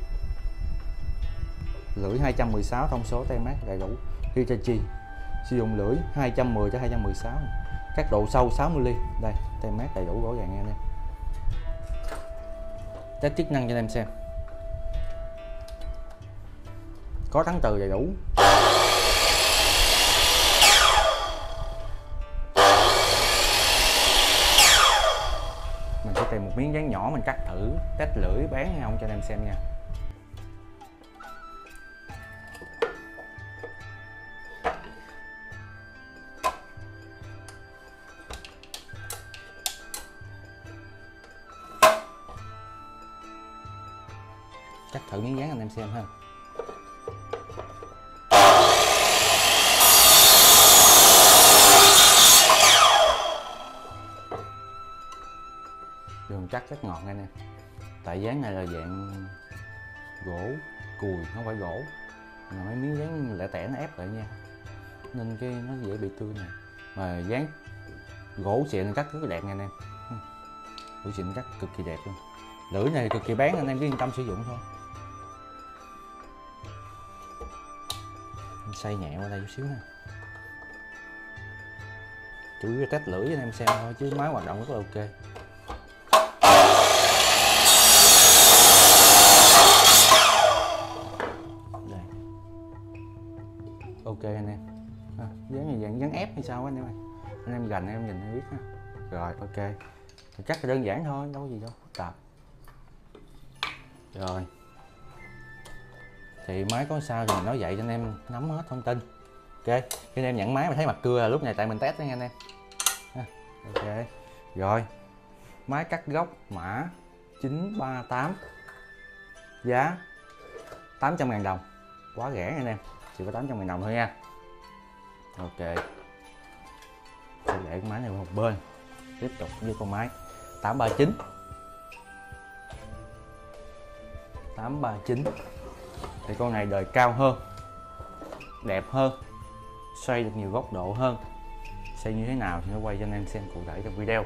lưỡi hai trăm mười sáu, thông số tem mát đầy đủ Hitachi. Sử dụng lưỡi hai trăm mười tới hai trăm mười sáu, các độ sâu sáu mi li mét. Đây, tem mát đầy đủ rõ ràng nha anh em. Test chức năng cho anh em xem. Có thắng từ đầy đủ. Mình sẽ tìm một miếng dán nhỏ mình cắt thử test lưỡi bán hay không cho anh em xem nha. Cắt thử miếng dán anh em xem ha. Đường cắt rất ngọt nha nè. Tại dán này là dạng gỗ cùi, không phải gỗ, mà mấy miếng dán lẻ tẻ nó ép lại nha, nên cái nó dễ bị tươi này. Mà dán gỗ xịn cắt rất là đẹp nha anh em. Gỗ xịn cắt cực kỳ đẹp luôn. Lưỡi này cực kỳ bán, anh em cứ yên tâm sử dụng thôi. Xay nhẹ qua đây chút xíu ha. Chủ yếu test lưỡi cho anh em xem thôi chứ máy hoạt động rất là ok. Đây. Ok anh em. À, dán này dạng dán ép hay sao anh em ơi. Anh em gành em nhìn em biết ha. Rồi ok. Cắt là đơn giản thôi, đâu có gì đâu phức tạp. Rồi. Thì máy có sao thì mình nói vậy cho anh em nắm hết thông tin. Ok, khi anh em nhận máy mà thấy mặt cưa là lúc này tại mình test đó nha anh em. Ok, rồi Máy cắt góc mã chín ba tám, giá tám trăm ngàn đồng, quá rẻ nha anh em, chỉ có tám trăm ngàn đồng thôi nha. Ok, sẽ để cái máy này một bên, tiếp tục với con máy tám ba chín. tám ba chín thì con này đời cao hơn, đẹp hơn, xoay được nhiều góc độ hơn. Xoay như thế nào thì nó quay cho anh em xem cụ thể trong video.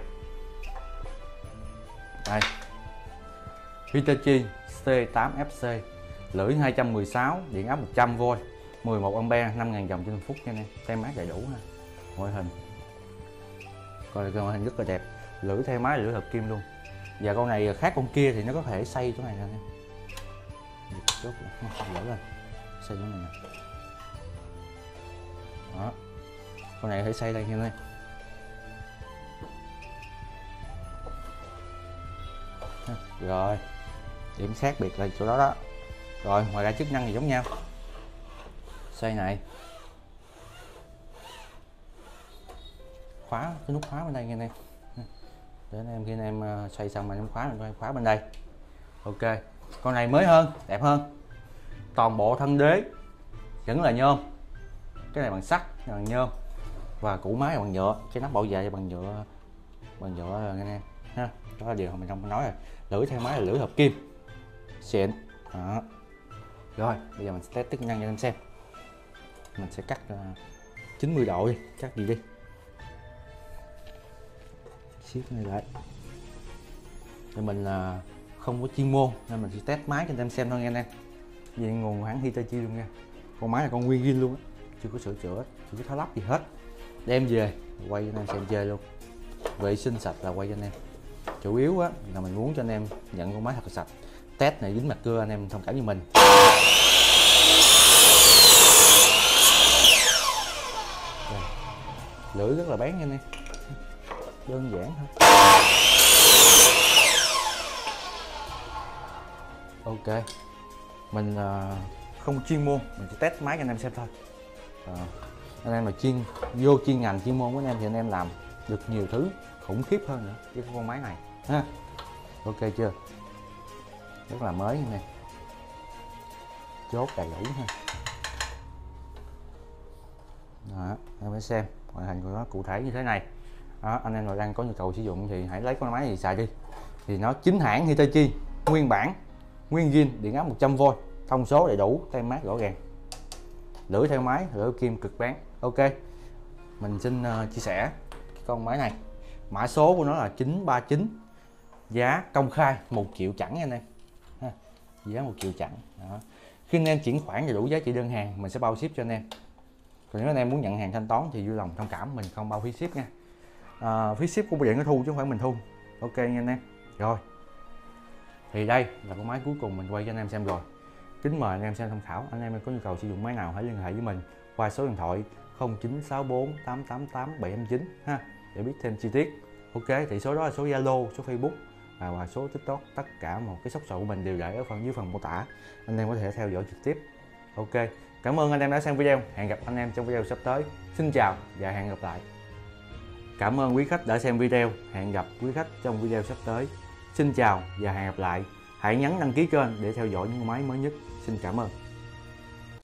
Đây, Hitachi C tám F C, lưỡi hai trăm mười sáu, điện áp một trăm vôn, mười một ampe, năm nghìn dòng trên phút nha anh em. Tem mát đầy đủ ha. Ngoại hình, coi ngoại hình rất là đẹp, lưỡi thay máy lưỡi hợp kim luôn. Và con này khác con kia thì nó có thể xoay chỗ này nè anh em. Chốt lỡ lên, xoay chỗ này nè. Đó, con này có thể xoay đây nha anh em. Rồi, điểm khác biệt là chỗ đó đó. Rồi, ngoài ra chức năng thì giống nhau. Xoay này, khóa cái nút khóa bên đây nha anh em. Để anh em khi anh em xoay xong mà em khóa mình khóa bên đây. Ok, con này mới hơn, đẹp hơn. Toàn bộ thân đế vẫn là nhôm, cái này bằng sắt, bằng nhôm, và củ máy bằng nhựa, cái nắp bảo vệ bằng nhựa, bằng nhựa anh em ha. Đó là điều mà mình không nói rồi. Lưỡi thay máy là lưỡi hợp kim xịn. Đó. Rồi bây giờ mình sẽ test chức năng cho anh em xem. Mình sẽ cắt uh, chín mươi độ đi, cắt gì đi, siết này lại. Để mình uh, không có chuyên môn nên mình sẽ test máy cho anh em xem thôi nha anh em. Về nguồn hãng Hitachi luôn nha. Con máy là con nguyên zin luôn á, chưa có sửa chữa, chưa có tháo lắp gì hết. Đem về quay cho anh em xem chơi luôn. Vệ sinh sạch là quay cho anh em. Chủ yếu á là mình muốn cho anh em nhận con máy thật là sạch. Test này dính mặt cưa anh em thông cảm như mình. Đây. Lưỡi rất là bén nha anh em, đơn giản thôi. Ok, mình uh, không chuyên môn, mình chỉ test máy cho anh em xem thôi. uh, Anh em mà chuyên vô chuyên ngành chuyên môn của anh em thì anh em làm được nhiều thứ khủng khiếp hơn nữa với con máy này ha. Ok chưa, rất là mới này, chốt đầy đủ ha. Đó, em phải xem ngoại hình của nó cụ thể như thế này. Đó, anh em nào đang có nhu cầu sử dụng thì hãy lấy con máy gì xài đi. Thì nó chính hãng Hitachi, nguyên bản, nguyên zin, điện áp một trăm vôn, thông số đầy đủ, tem mát rõ ràng, lưỡi theo máy, lưỡi kim cực bén. Ok, mình xin uh, chia sẻ cái con máy này. Mã số của nó là chín ba chín, giá công khai một triệu chẵn nha anh em ha. Giá một triệu chẵn. Đó. Khi anh em chuyển khoản đầy đủ giá trị đơn hàng mình sẽ bao ship cho anh em. Còn nếu anh em muốn nhận hàng thanh toán thì vui lòng thông cảm, mình không bao phí ship nha. À, phí ship của điện nó thu chứ không phải mình thu. Ok nha anh em. Rồi, thì đây là con máy cuối cùng mình quay cho anh em xem rồi. Kính mời anh em xem tham khảo. Anh em có nhu cầu sử dụng máy nào hãy liên hệ với mình qua số điện thoại không chín sáu bốn tám tám tám bảy năm chín ha, để biết thêm chi tiết. Ok, thì số đó là số Zalo, số Facebook và số TikTok, tất cả một cái shop sọ của mình đều để ở phần dưới phần mô tả, anh em có thể theo dõi trực tiếp. Ok, cảm ơn anh em đã xem video, hẹn gặp anh em trong video sắp tới. Xin chào và hẹn gặp lại. Cảm ơn quý khách đã xem video, hẹn gặp quý khách trong video sắp tới. Xin chào và hẹn gặp lại. Hãy nhấn đăng ký kênh để theo dõi những máy mới nhất. Xin cảm ơn.